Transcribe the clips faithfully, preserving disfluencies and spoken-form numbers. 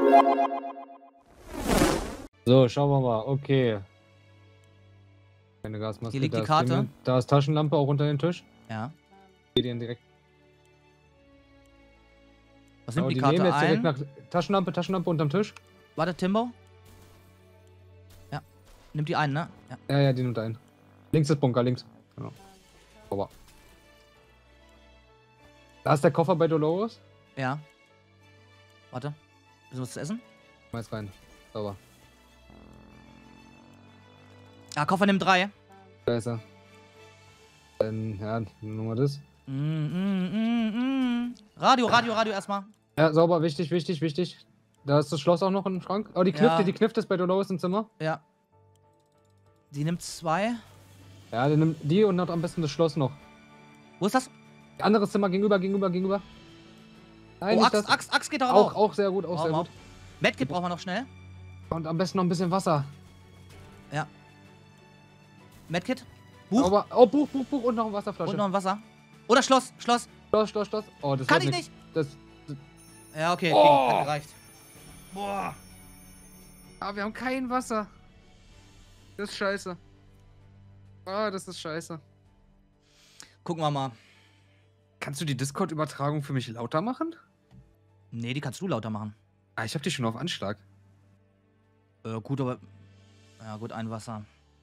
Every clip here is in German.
So, schauen wir mal. Okay. Keine Gasmaske. Hier liegt da die Karte. Ist da ist Taschenlampe auch unter den Tisch. Ja. Geht den direkt. Was nimmt Oh, die, die Karte nehmen jetzt ein? direkt nach Taschenlampe, Taschenlampe unterm Tisch. Warte, Timbo. Ja. Nimmt die ein, ne? Ja. Ja, ja, die nimmt ein. Links ist Bunker, links. Genau. Sauber. Da ist der Koffer bei Dolores. Ja. Warte. Ist was zu essen? Schmeiß rein. Sauber. Ja, Koffer nimmt drei. Da ist er. Dann, ja, nur mal das. Mm, mm, mm, mm. Radio, Radio, Radio erstmal. Ja, sauber, wichtig, wichtig, wichtig. Da ist das Schloss auch noch im Schrank. Oh, die Knifte, Ja. die Knifte ist bei Dolores im Zimmer. Ja. Die nimmt zwei. Ja, die nimmt die und hat am besten das Schloss noch. Wo ist das? Anderes Zimmer gegenüber, gegenüber, gegenüber. Nein, Oh, nicht Axt, das. Axt, Axt geht doch Auch, auch. auch sehr gut, auch Auch, sehr auch. gut. Medkit brauchen wir noch schnell. Und am besten noch ein bisschen Wasser. Ja. Medkit. Buch. Aber, oh, Buch, Buch, Buch und noch eine Wasserflasche. Und noch ein Wasser. Oder Schloss, Schloss. Schloss, Schloss, Schloss. Oh, das Kann wird ich nix. nicht. Das, das, Ja, okay, Oh. okay, hat gereicht. Boah. ah, wir haben kein Wasser. Das ist scheiße. Ah, das ist scheiße. Gucken wir mal. Kannst du die Discord-Übertragung für mich lauter machen? Nee, die kannst du lauter machen. Ah, ich hab die schon auf Anschlag. Äh, gut, aber... Ja, gut, ein Wasser.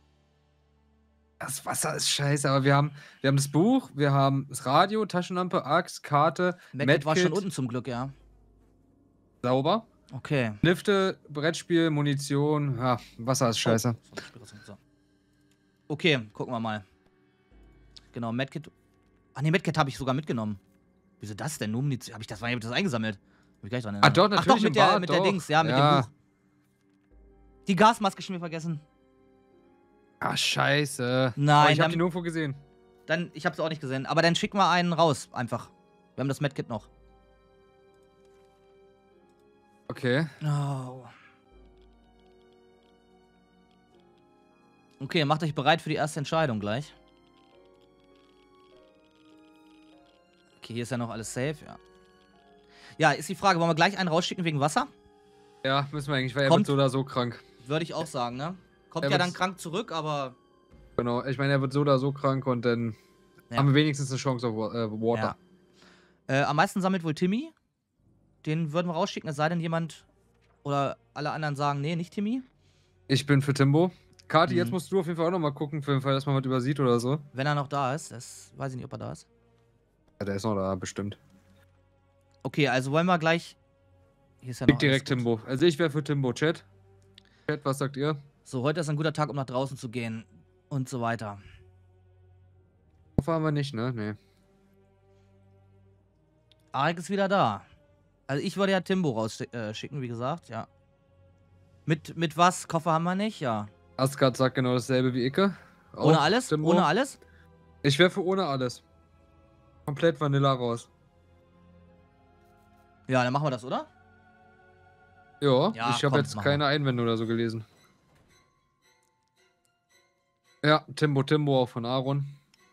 Das Wasser ist scheiße, aber wir haben, wir haben das Buch, wir haben das Radio, Taschenlampe, Axt, Karte, Medkit war Medkit, schon unten zum Glück, ja. sauber. Okay. Lifte, Brettspiel, Munition, ja, Wasser ist scheiße. Oh, so. Okay, gucken wir mal. Genau, Medkit. Ach nee, Medkit habe ich sogar mitgenommen. Wieso das denn? Nur Munition. Habe ich das, hab ich das eingesammelt? Hab ich gleich dran Ah, doch, natürlich Ach doch, im mit der, Bad, mit der doch. Dings, ja, mit Ja. dem Buch. Die Gasmaske schon wieder vergessen. Ah, scheiße. Nein, Oh, ich hab dann- die nirgendwo gesehen. Dann, ich habe es auch nicht gesehen. Aber dann schicken wir einen raus, einfach. Wir haben das Medkit noch. Okay. Oh. Okay, macht euch bereit für die erste Entscheidung gleich. Okay, hier ist ja noch alles safe, ja. Ja, ist die Frage, wollen wir gleich einen rausschicken wegen Wasser? Ja, müssen wir eigentlich, weil er Kommt. wird so oder so krank. Würde ich auch sagen, ne? Kommt Er ja dann wird's- krank zurück, aber... Genau, ich meine, er wird so oder so krank und dann Ja. haben wir wenigstens eine Chance auf äh, Water. Ja. Äh, am meisten sammelt wohl Timmy. Den würden wir rausschicken, es sei denn jemand oder alle anderen sagen, nee, nicht Timmy. Ich bin für Timbo. Kati, Mhm. jetzt musst du auf jeden Fall auch nochmal gucken, für den Fall, dass man was übersieht oder so. Wenn er noch da ist, das weiß ich nicht, ob er da ist. Ja, der ist noch da, bestimmt. Okay, also wollen wir gleich... Hier ist ja noch Liegt direkt alles gut. Timbo. Also ich wäre für Timbo. Chat? Chat, was sagt ihr? So, heute ist ein guter Tag, um nach draußen zu gehen und so weiter. Koffer haben wir nicht, ne? Nee. Arik ist wieder da. Also ich würde ja Timbo rausschicken, wie gesagt, ja. Mit, mit was? Koffer haben wir nicht, ja. Asgard sagt genau dasselbe wie Icke. Auch Ohne alles? Timbo. Ohne alles? Ich wäre für ohne alles. Komplett Vanilla raus. Ja, dann machen wir das, oder? Ja, Ja, ich habe komm, jetzt machen keine Einwände oder so gelesen. Ja, Timbo, Timbo auch von Aaron.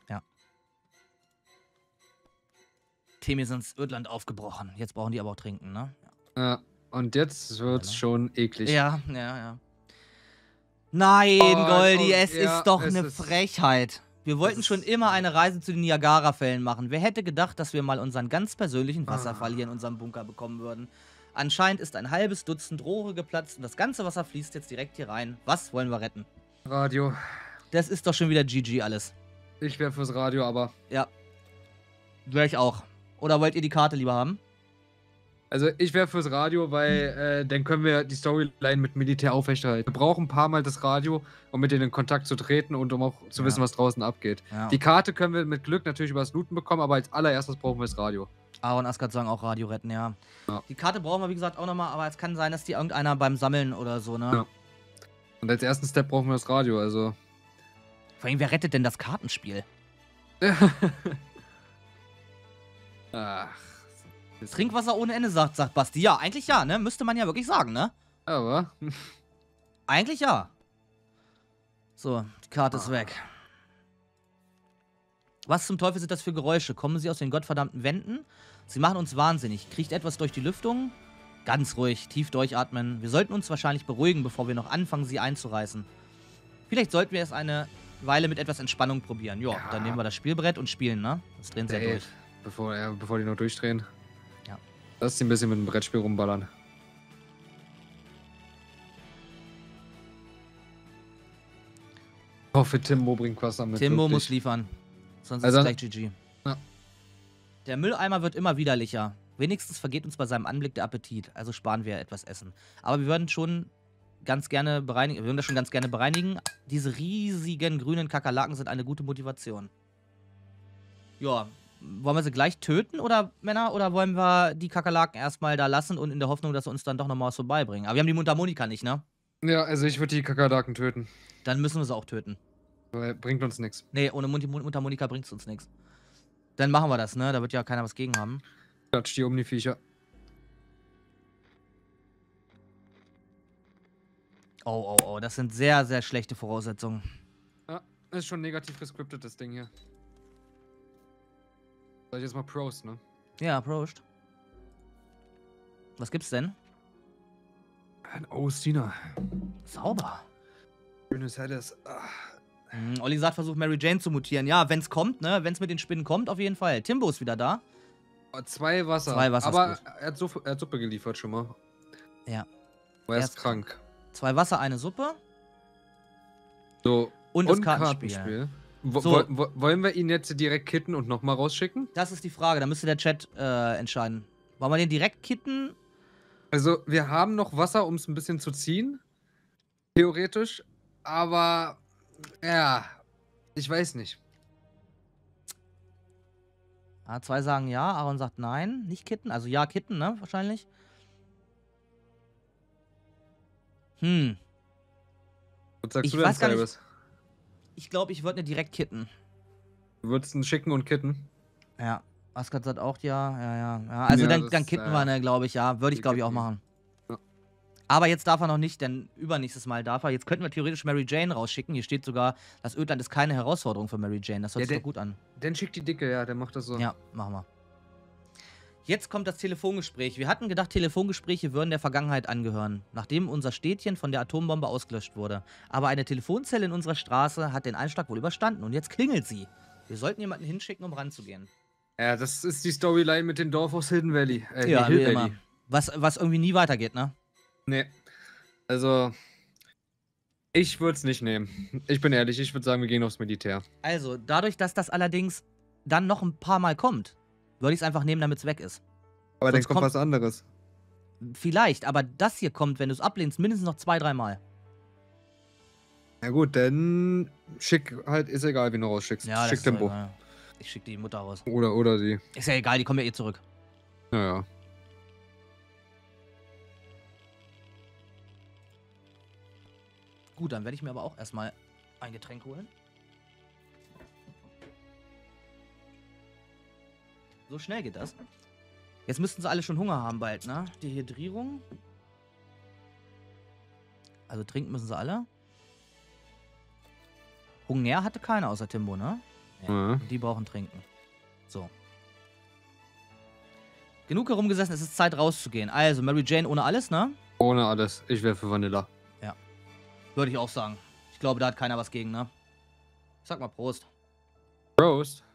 Timmy ist ins Ödland aufgebrochen. Jetzt brauchen die aber auch trinken, ne? Ja, und jetzt wird's Ja, ne? schon eklig. Ja, ja, ja. Nein, Oh, Goldi, oh, es ja, ist doch es eine ist- Frechheit. Wir wollten ist- schon immer eine Reise zu den Niagara-Fällen machen. Wer hätte gedacht, dass wir mal unseren ganz persönlichen Wasserfall Ah. hier in unserem Bunker bekommen würden? Anscheinend ist ein halbes Dutzend Rohre geplatzt und das ganze Wasser fließt jetzt direkt hier rein. Was wollen wir retten? Radio. Das ist doch schon wieder G G alles. Ich wäre fürs Radio, aber. Ja. Wäre ich auch. Oder wollt ihr die Karte lieber haben? Also ich wäre fürs Radio, weil äh, dann können wir die Storyline mit Militär aufrechterhalten. Wir brauchen ein paar Mal das Radio, um mit denen in Kontakt zu treten und um auch zu Ja. wissen, was draußen abgeht. Ja. Die Karte können wir mit Glück natürlich über das Looten bekommen, aber als allererstes brauchen wir das Radio. Aaron Asgard sagen auch Radio retten, ja. Ja. Die Karte brauchen wir, wie gesagt, auch nochmal, aber es kann sein, dass die irgendeiner beim Sammeln oder so, ne? Ja. Und als ersten Step brauchen wir das Radio, also. Vor allem, wer rettet denn das Kartenspiel? Ach. Trinkwasser ohne Ende, sagt, sagt Basti. Ja, eigentlich ja, ne? Müsste man ja wirklich sagen, ne? Aber. Eigentlich ja. So, die Karte ist Ah. weg. Was zum Teufel sind das für Geräusche? Kommen sie aus den gottverdammten Wänden? Sie machen uns wahnsinnig. Kriecht etwas durch die Lüftung? Ganz ruhig, tief durchatmen. Wir sollten uns wahrscheinlich beruhigen, bevor wir noch anfangen, sie einzureißen. Vielleicht sollten wir es eine Weile mit etwas Entspannung probieren. Jo, Ja. dann nehmen wir das Spielbrett und spielen, ne? Das drehen sie ja Dave, durch. Bevor, ja, bevor die noch durchdrehen. Ja. Lass die ein bisschen mit dem Brettspiel rumballern. Ich hoffe, Timbo bringt was damit. Timbo wirklich. muss liefern. Sonst Also- ist es gleich G G. Ja. Der Mülleimer wird immer widerlicher. Wenigstens vergeht uns bei seinem Anblick der Appetit. Also sparen wir etwas Essen. Aber wir würden schon ganz gerne bereinigen. Wir würden das schon ganz gerne bereinigen. Diese riesigen grünen Kakerlaken sind eine gute Motivation. Ja, wollen wir sie gleich töten, oder Männer? Oder wollen wir die Kakerlaken erstmal da lassen und in der Hoffnung, dass sie uns dann doch nochmal was vorbeibringen? Aber wir haben die Mundharmonika nicht, ne? Ja, also ich würde die Kakerlaken töten. Dann müssen wir sie auch töten. Weil bringt uns nichts. Nee, ohne Mund Mundharmonika bringt es uns nichts. Dann machen wir das, ne? Da wird ja keiner was gegen haben. Klatsch die um die Viecher. Oh, oh, oh, das sind sehr, sehr schlechte Voraussetzungen. Ja, ist schon negativ gescriptet, das Ding hier. Sag ich jetzt mal Pros, ne? Ja, Prost. Was gibt's denn? Ein Ostina. Sauber. Schönes Helles. Ah. Hm, Olli sagt, versucht Mary Jane zu mutieren. Ja, wenn's kommt, ne? Wenn's mit den Spinnen kommt, auf jeden Fall. Timbo ist wieder da. Zwei Wasser. Zwei Wasser ist Aber gut. er hat, Suppe, er hat Suppe geliefert schon mal. Ja. Aber er Er ist ist krank. Zwei Wasser, eine Suppe. So. Und das Kartenspiel. Wo, So. wo, wo, wollen wir ihn jetzt direkt kitten und nochmal rausschicken? Das ist die Frage, da müsste der Chat äh, entscheiden. Wollen wir den direkt kitten? Also, wir haben noch Wasser, um es ein bisschen zu ziehen. Theoretisch. Aber, ja, ich weiß nicht. Ah, zwei sagen ja, Aaron sagt nein. Nicht kitten, also ja, kitten, ne? Wahrscheinlich. Hm. Was sagst Ich du denn, weiß gar nicht- Cyrus? Ich glaube, ich würde ne direkt kitten. Du würdest ihn schicken und kitten? Ja. Askat sagt auch ja, ja, ja. ja. Also Ja, dann, das, dann kitten äh, wir, ne, glaube ich, ja. Würde ich, wir glaube ich, auch kitten. machen. Ja. Aber jetzt darf er noch nicht, denn übernächstes Mal darf er. Jetzt könnten wir theoretisch Mary Jane rausschicken. Hier steht sogar, das Ödland ist keine Herausforderung für Mary Jane. Das hört Ja, sich der- doch gut an. Dann schickt die Dicke, ja, der macht das so. Ja, machen wir. Jetzt kommt das Telefongespräch. Wir hatten gedacht, Telefongespräche würden der Vergangenheit angehören, nachdem unser Städtchen von der Atombombe ausgelöscht wurde. Aber eine Telefonzelle in unserer Straße hat den Einschlag wohl überstanden und jetzt klingelt sie. Wir sollten jemanden hinschicken, um ranzugehen. Ja, das ist die Storyline mit dem Dorf aus Hidden Valley. Äh, Ja, Hill wie Valley. immer. Was, was irgendwie nie weitergeht, ne? Nee. Also, ich würde es nicht nehmen. Ich bin ehrlich, ich würde sagen, wir gehen aufs Militär. Also, dadurch, dass das allerdings dann noch ein paar Mal kommt, würde ich es einfach nehmen, damit es weg ist. Aber dann Sonst kommt kommt- was anderes. Vielleicht, aber das hier kommt, wenn du es ablehnst, mindestens noch zwei, dreimal. Na gut, dann schick halt, ist egal, wen du rausschickst. Ja, das schick ist doch Tempo. egal. Ich schicke die Mutter raus. Oder, oder sie. Ist ja egal, die kommen ja eh zurück. Naja. Gut, dann werde ich mir aber auch erstmal ein Getränk holen. So schnell geht das. Jetzt müssten sie alle schon Hunger haben bald, ne? Dehydrierung. Also trinken müssen sie alle. Hunger hatte keiner außer Timbo, ne? Ja. Und die brauchen trinken. So. Genug herumgesessen, es ist Zeit rauszugehen. Also, Mary Jane ohne alles, ne? Ohne alles. Ich wäre für Vanilla. Würde ich auch sagen. Ich glaube, da hat keiner was gegen, ne? Ich sag mal Prost. Prost.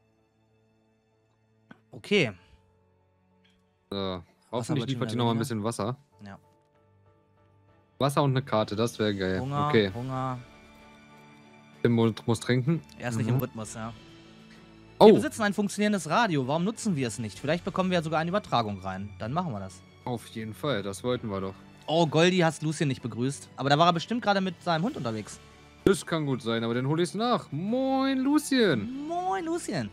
Okay. So. Hoffentlich wird schon liefert die wieder noch mal ein weniger. bisschen Wasser. Ja. Wasser und eine Karte, das wäre geil. Hunger, Okay. Hunger. Timbo muss trinken. Er ist nicht Mhm. im Rhythmus, ja. Wir Oh, besitzen ein funktionierendes Radio. Warum nutzen wir es nicht? Vielleicht bekommen wir ja sogar eine Übertragung rein. Dann machen wir das. auf jeden Fall. Das wollten wir doch. Oh, Goldi hast Lucien nicht begrüßt. Aber da war er bestimmt gerade mit seinem Hund unterwegs. Das kann gut sein, aber dann hol ich's nach. Moin, Lucien. Moin, Lucien.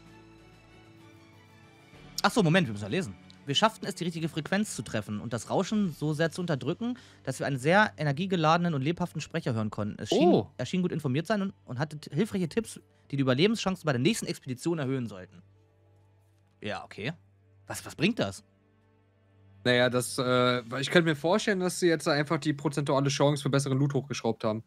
Achso, Moment, wir müssen ja lesen. Wir schafften es, die richtige Frequenz zu treffen und das Rauschen so sehr zu unterdrücken, dass wir einen sehr energiegeladenen und lebhaften Sprecher hören konnten. Es schien, Oh. Er schien gut informiert sein und, und hatte t- hilfreiche Tipps, die die Überlebenschancen bei der nächsten Expedition erhöhen sollten. Ja, okay. Was, was bringt das? Naja, das, äh, ich könnte mir vorstellen, dass sie jetzt einfach die prozentuale Chance für besseren Loot hochgeschraubt haben.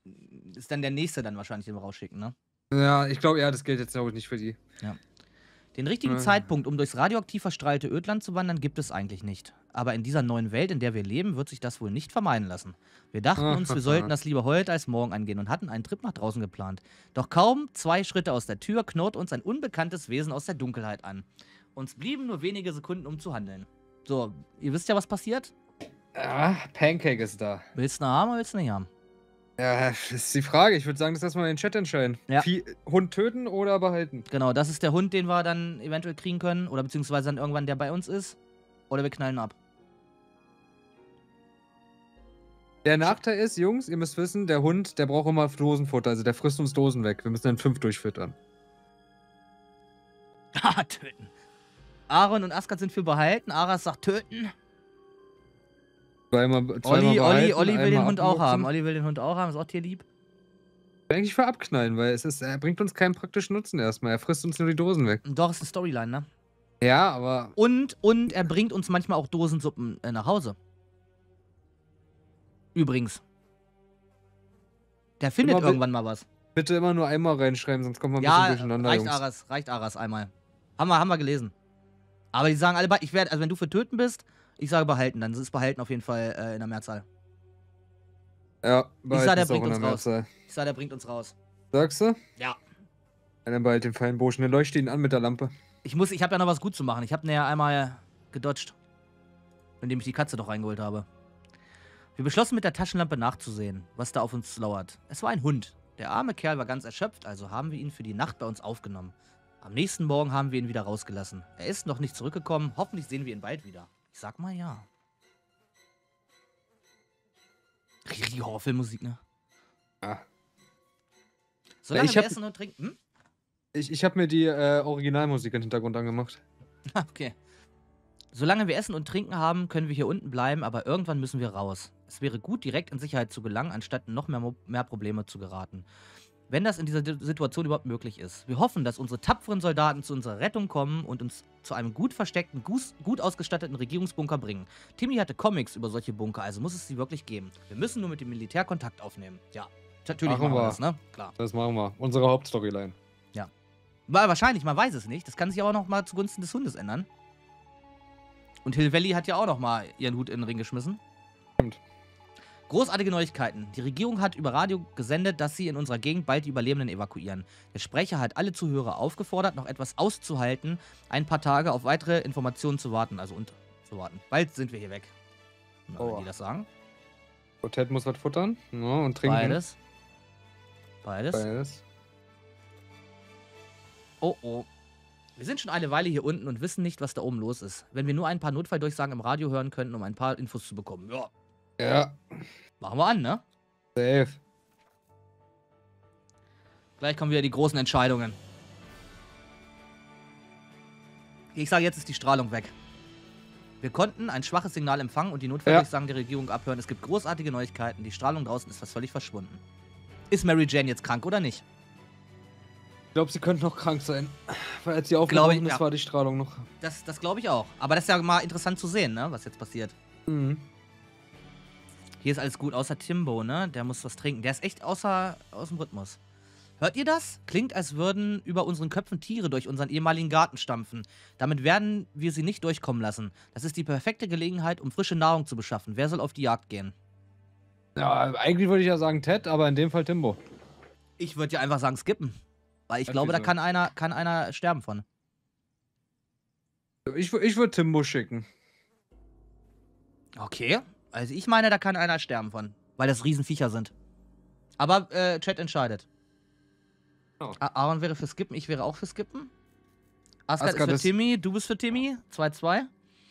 Ist dann der nächste dann wahrscheinlich, den wir rausschicken, ne? Ja, ich glaube, ja, das gilt jetzt glaube ich nicht für die. Den richtigen Ja. Zeitpunkt, um durchs radioaktiv verstrahlte Ödland zu wandern, gibt es eigentlich nicht. Aber in dieser neuen Welt, in der wir leben, wird sich das wohl nicht vermeiden lassen. Wir dachten uns, wir sollten das lieber heute als morgen angehen und hatten einen Trip nach draußen geplant. Doch kaum zwei Schritte aus der Tür knurrt uns ein unbekanntes Wesen aus der Dunkelheit an. Uns blieben nur wenige Sekunden, um zu handeln. So, ihr wisst ja, was passiert? Ah, Pancake ist da. Willst du eine haben oder willst du nicht haben? Ja, das ist die Frage. Ich würde sagen, das lassen wir in den Chat entscheiden. Ja. Vieh, Hund töten oder behalten? Genau, das ist der Hund, den wir dann eventuell kriegen können. Oder beziehungsweise dann irgendwann der bei uns ist. Oder wir knallen ab. Der Nachteil ist, Jungs, ihr müsst wissen, der Hund, der braucht immer Dosenfutter. Also der frisst uns Dosen weg. Wir müssen dann fünf durchfüttern. Haha, töten. Aaron und Asgard sind für behalten. Aras sagt töten. Zweimal, zweimal Olli, Olli, behalten, Olli will einmal den Hund auch abnutzen. haben. Olli will den Hund auch haben. Ist auch tierlieb. Eigentlich für abknallen, weil es ist, er bringt uns keinen praktischen Nutzen erstmal. Er frisst uns nur die Dosen weg. Doch, ist eine Storyline, ne? Ja, aber Und, und er bringt uns manchmal auch Dosensuppen äh, nach Hause. Übrigens. Der findet Immer irgendwann mal was. bitte immer nur einmal reinschreiben, sonst kommen wir ein Ja, bisschen durcheinander, reicht Jungs. Aras, reicht Aras einmal. Haben wir, haben wir gelesen. Aber die sagen alle, be- ich werde, also wenn du für töten bist, ich sage behalten, dann ist behalten auf jeden Fall äh, in der Mehrzahl. Ja, behalten sah, der ist auch bringt in uns der raus. Mehrzahl. Ich sage, der bringt uns raus. Sagst du? Ja. Ja, dann behalt den feinen Burschen. Dann leuchte ihn an mit der Lampe. Ich muss, ich habe ja noch was gut zu machen. Ich habe ihn ja einmal gedodged. Indem ich die Katze doch reingeholt habe. Wir beschlossen mit der Taschenlampe nachzusehen, was da auf uns lauert. Es war ein Hund. Der arme Kerl war ganz erschöpft, also haben wir ihn für die Nacht bei uns aufgenommen. Am nächsten Morgen haben wir ihn wieder rausgelassen. Er ist noch nicht zurückgekommen. Hoffentlich sehen wir ihn bald wieder. Ich sag mal ja. Richtig Horrorfilmmusik, ne? Ja. Solange ich wir hab- essen und trinken. Hm? Ich, ich habe mir die äh, Originalmusik im Hintergrund angemacht. Okay. Solange wir Essen und Trinken haben, können wir hier unten bleiben, aber irgendwann müssen wir raus. Es wäre gut, direkt in Sicherheit zu gelangen, anstatt in noch mehr, Mo- mehr Probleme zu geraten. Wenn das in dieser Di- Situation überhaupt möglich ist. Wir hoffen, dass unsere tapferen Soldaten zu unserer Rettung kommen und uns zu einem gut versteckten, gus- gut ausgestatteten Regierungsbunker bringen. Timmy hatte Comics über solche Bunker, also muss es sie wirklich geben. Wir müssen nur mit dem Militär Kontakt aufnehmen. Ja, natürlich Machen machen wir wir. das, ne? Klar. Das machen wir. Unsere Hauptstoryline. Weil wahrscheinlich, man weiß es nicht. Das kann sich aber noch mal zugunsten des Hundes ändern. Und Hill Valley hat ja auch noch mal ihren Hut in den Ring geschmissen. Stimmt. Großartige Neuigkeiten. Die Regierung hat über Radio gesendet, dass sie in unserer Gegend bald die Überlebenden evakuieren. Der Sprecher hat alle Zuhörer aufgefordert, noch etwas auszuhalten, ein paar Tage auf weitere Informationen zu warten. Also und zu warten. Bald sind wir hier weg. Na, Oh. wenn die das sagen. Und Ted muss was futtern. Ja, und trinken. Beides. Beides. Beides. Oh oh. Wir sind schon eine Weile hier unten und wissen nicht, was da oben los ist. Wenn wir nur ein paar Notfalldurchsagen im Radio hören könnten, um ein paar Infos zu bekommen. Ja, Ja, machen wir an, ne? safe. Gleich kommen wieder die großen Entscheidungen. Ich sage, jetzt ist die Strahlung weg. Wir konnten ein schwaches Signal empfangen und die Notfalldurchsagen der Regierung abhören. Es gibt großartige Neuigkeiten. Die Strahlung draußen ist fast völlig verschwunden. Ist Mary Jane jetzt krank oder nicht? Ich glaube, sie könnte noch krank sein. Weil als sie Glaube aufgebrochen ich, ist, ja. war die Strahlung noch. Das, das glaube ich auch. Aber das ist ja mal interessant zu sehen, ne? Was jetzt passiert. Mhm. Hier ist alles gut, außer Timbo, ne? Der muss was trinken. Der ist echt außer, aus dem Rhythmus. Hört ihr das? Klingt, als würden über unseren Köpfen Tiere durch unseren ehemaligen Garten stampfen. Damit werden wir sie nicht durchkommen lassen. Das ist die perfekte Gelegenheit, um frische Nahrung zu beschaffen. Wer soll auf die Jagd gehen? Ja, eigentlich würde ich ja sagen Ted, aber in dem Fall Timbo. Ich würde ja einfach sagen skippen. Weil ich Ja, glaube, da wieso? kann einer, kann einer sterben von. Ich, wür- ich würde Timbo schicken. Okay. Also ich meine, da kann einer sterben von. Weil das Riesenviecher sind. Aber äh, Chat entscheidet. Oh. A- Aaron wäre für Skippen, ich wäre auch für Skippen. Asgard, Asgard ist ist- für Timmy, du bist für Timmy. zwei zwei.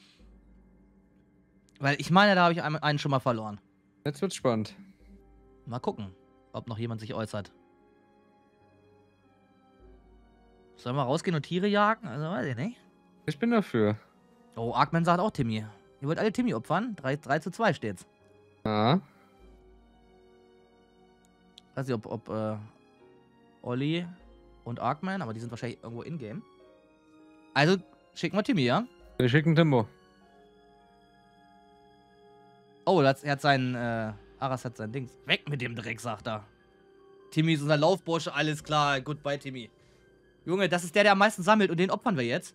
Weil ich meine, da habe ich einen einen schon mal verloren. Jetzt wird's spannend. Mal gucken, ob noch jemand sich äußert. Sollen wir rausgehen und Tiere jagen? Also weiß ich nicht. Ich bin dafür. Oh, Arkman sagt auch Timmy. Ihr wollt alle Timmy opfern? drei zu zwei steht's. Ja. Weiß nicht, ob, ob äh, Olli und Arkman, aber die sind wahrscheinlich irgendwo in-game. Also schicken wir Timmy, ja? Wir schicken Timbo. Oh, er hat, er hat seinen, äh, Aras hat sein Dings. Weg mit dem Dreck, sagt er. Timmy ist unser Laufbursche, alles klar. Goodbye, Timmy. Junge, das ist der, der am meisten sammelt und den opfern wir jetzt.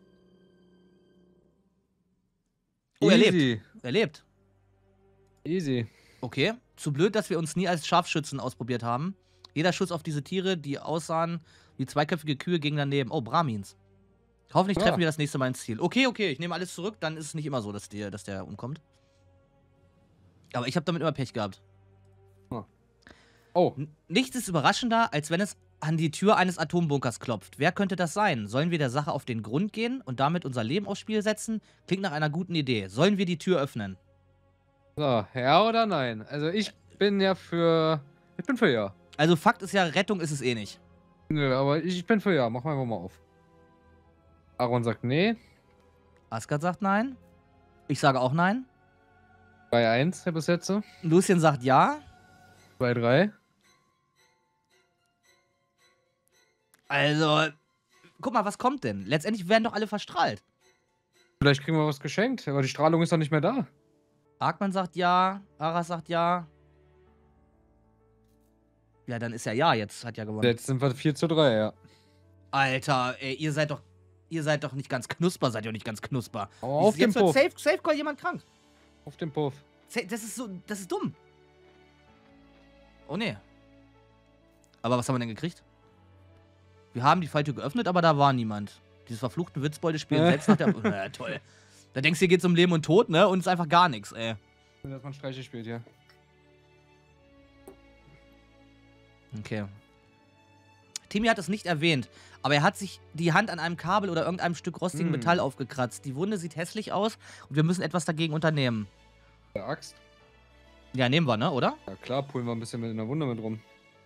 Oh, er Easy. lebt. Er lebt. Easy. Okay. Zu blöd, dass wir uns nie als Scharfschützen ausprobiert haben. Jeder Schuss auf diese Tiere, die aussahen wie zweiköpfige Kühe, ging daneben. Oh, Brahmins. Hoffentlich treffen Ja. wir das nächste Mal ins Ziel. Okay, okay, ich nehme alles zurück, dann ist es nicht immer so, dass der, dass der umkommt. Aber ich habe damit immer Pech gehabt. Oh. N nichts ist überraschender, als wenn es an die Tür eines Atombunkers klopft. Wer könnte das sein? Sollen wir der Sache auf den Grund gehen und damit unser Leben aufs Spiel setzen? Klingt nach einer guten Idee. Sollen wir die Tür öffnen? So, ja oder nein? Also ich bin ja für... Ich bin für ja. Also Fakt ist ja, Rettung ist es eh nicht. Nö, aber ich, ich bin für ja. Mach mal einfach mal auf. Aaron sagt nee. Asgard sagt nein. Ich sage auch nein. drei eins, der bis jetzt. Lucien sagt ja. zwei drei. Also, guck mal, was kommt denn? Letztendlich werden doch alle verstrahlt. Vielleicht kriegen wir was geschenkt, aber die Strahlung ist doch nicht mehr da. Arkman sagt ja. Aras sagt ja. Ja, dann ist ja ja, jetzt hat ja gewonnen. Jetzt sind wir vier zu drei, ja. Alter, ey, ihr seid doch, ihr seid doch nicht ganz knusper, seid ihr auch nicht ganz knusper. Aber auf den Jetzt wird Puff. safe, safe call jemand krank. Auf den Puff. Sa- Das ist so, das ist dumm. Oh nee. Aber was haben wir denn gekriegt? Wir haben die Falltür geöffnet, aber da war niemand. Dieses verfluchte Witzbolde-Spiel Äh. selbst nach der... Na, toll. Da denkst du, hier geht's um Leben und Tod, ne? Und es ist einfach gar nichts, ey. Dass man Streiche spielt hier. Okay. Timmy hat es nicht erwähnt, aber er hat sich die Hand an einem Kabel oder irgendeinem Stück rostigen Hm. Metall aufgekratzt. Die Wunde sieht hässlich aus und wir müssen etwas dagegen unternehmen. Der Axt. Ja, nehmen wir, ne, oder? Ja klar, pullen wir ein bisschen mit in der Wunde mit rum.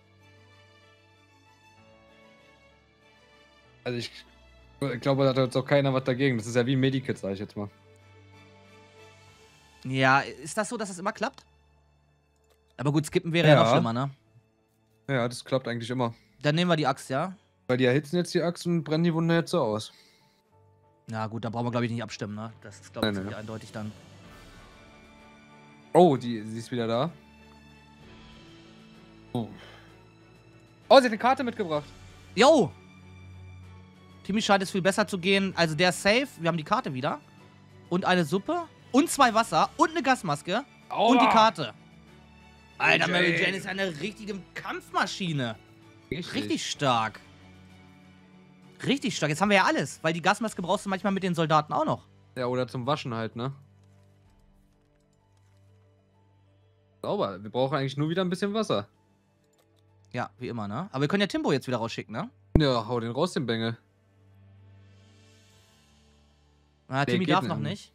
Also ich, ich glaube, da hat jetzt auch keiner was dagegen. Das ist ja wie ein Medikit, sag ich jetzt mal. Ja, ist das so, dass das immer klappt? Aber gut, skippen wäre ja, Ja. noch schlimmer, ne? Ja, das klappt eigentlich immer. Dann nehmen wir die Axt, ja? Weil die erhitzen jetzt die Axt und brennen die Wunde jetzt so aus. Na gut, da brauchen wir, glaube ich, nicht abstimmen, ne? Das ist, glaube ich, Nein, ziemlich nein. eindeutig dann. Oh, die, sie ist wieder da. Oh. Oh, sie hat eine Karte mitgebracht. Yo! Timmy scheint es viel besser zu gehen. Also der ist safe. Wir haben die Karte wieder. Und eine Suppe. Und zwei Wasser. Und eine Gasmaske. Aua. Und die Karte. Alter, Mary Mary Jane. Jane ist eine richtige Kampfmaschine. Richtig. Richtig stark. Richtig stark. Jetzt haben wir ja alles. Weil die Gasmaske brauchst du manchmal mit den Soldaten auch noch. Ja, oder zum Waschen halt, ne? Sauber. Wir brauchen eigentlich nur wieder ein bisschen Wasser. Ja, wie immer, ne? Aber wir können ja Timbo jetzt wieder rausschicken, ne? Ja, hau den raus, den Bengel. Na, Der Timmy geht darf noch nicht. nicht.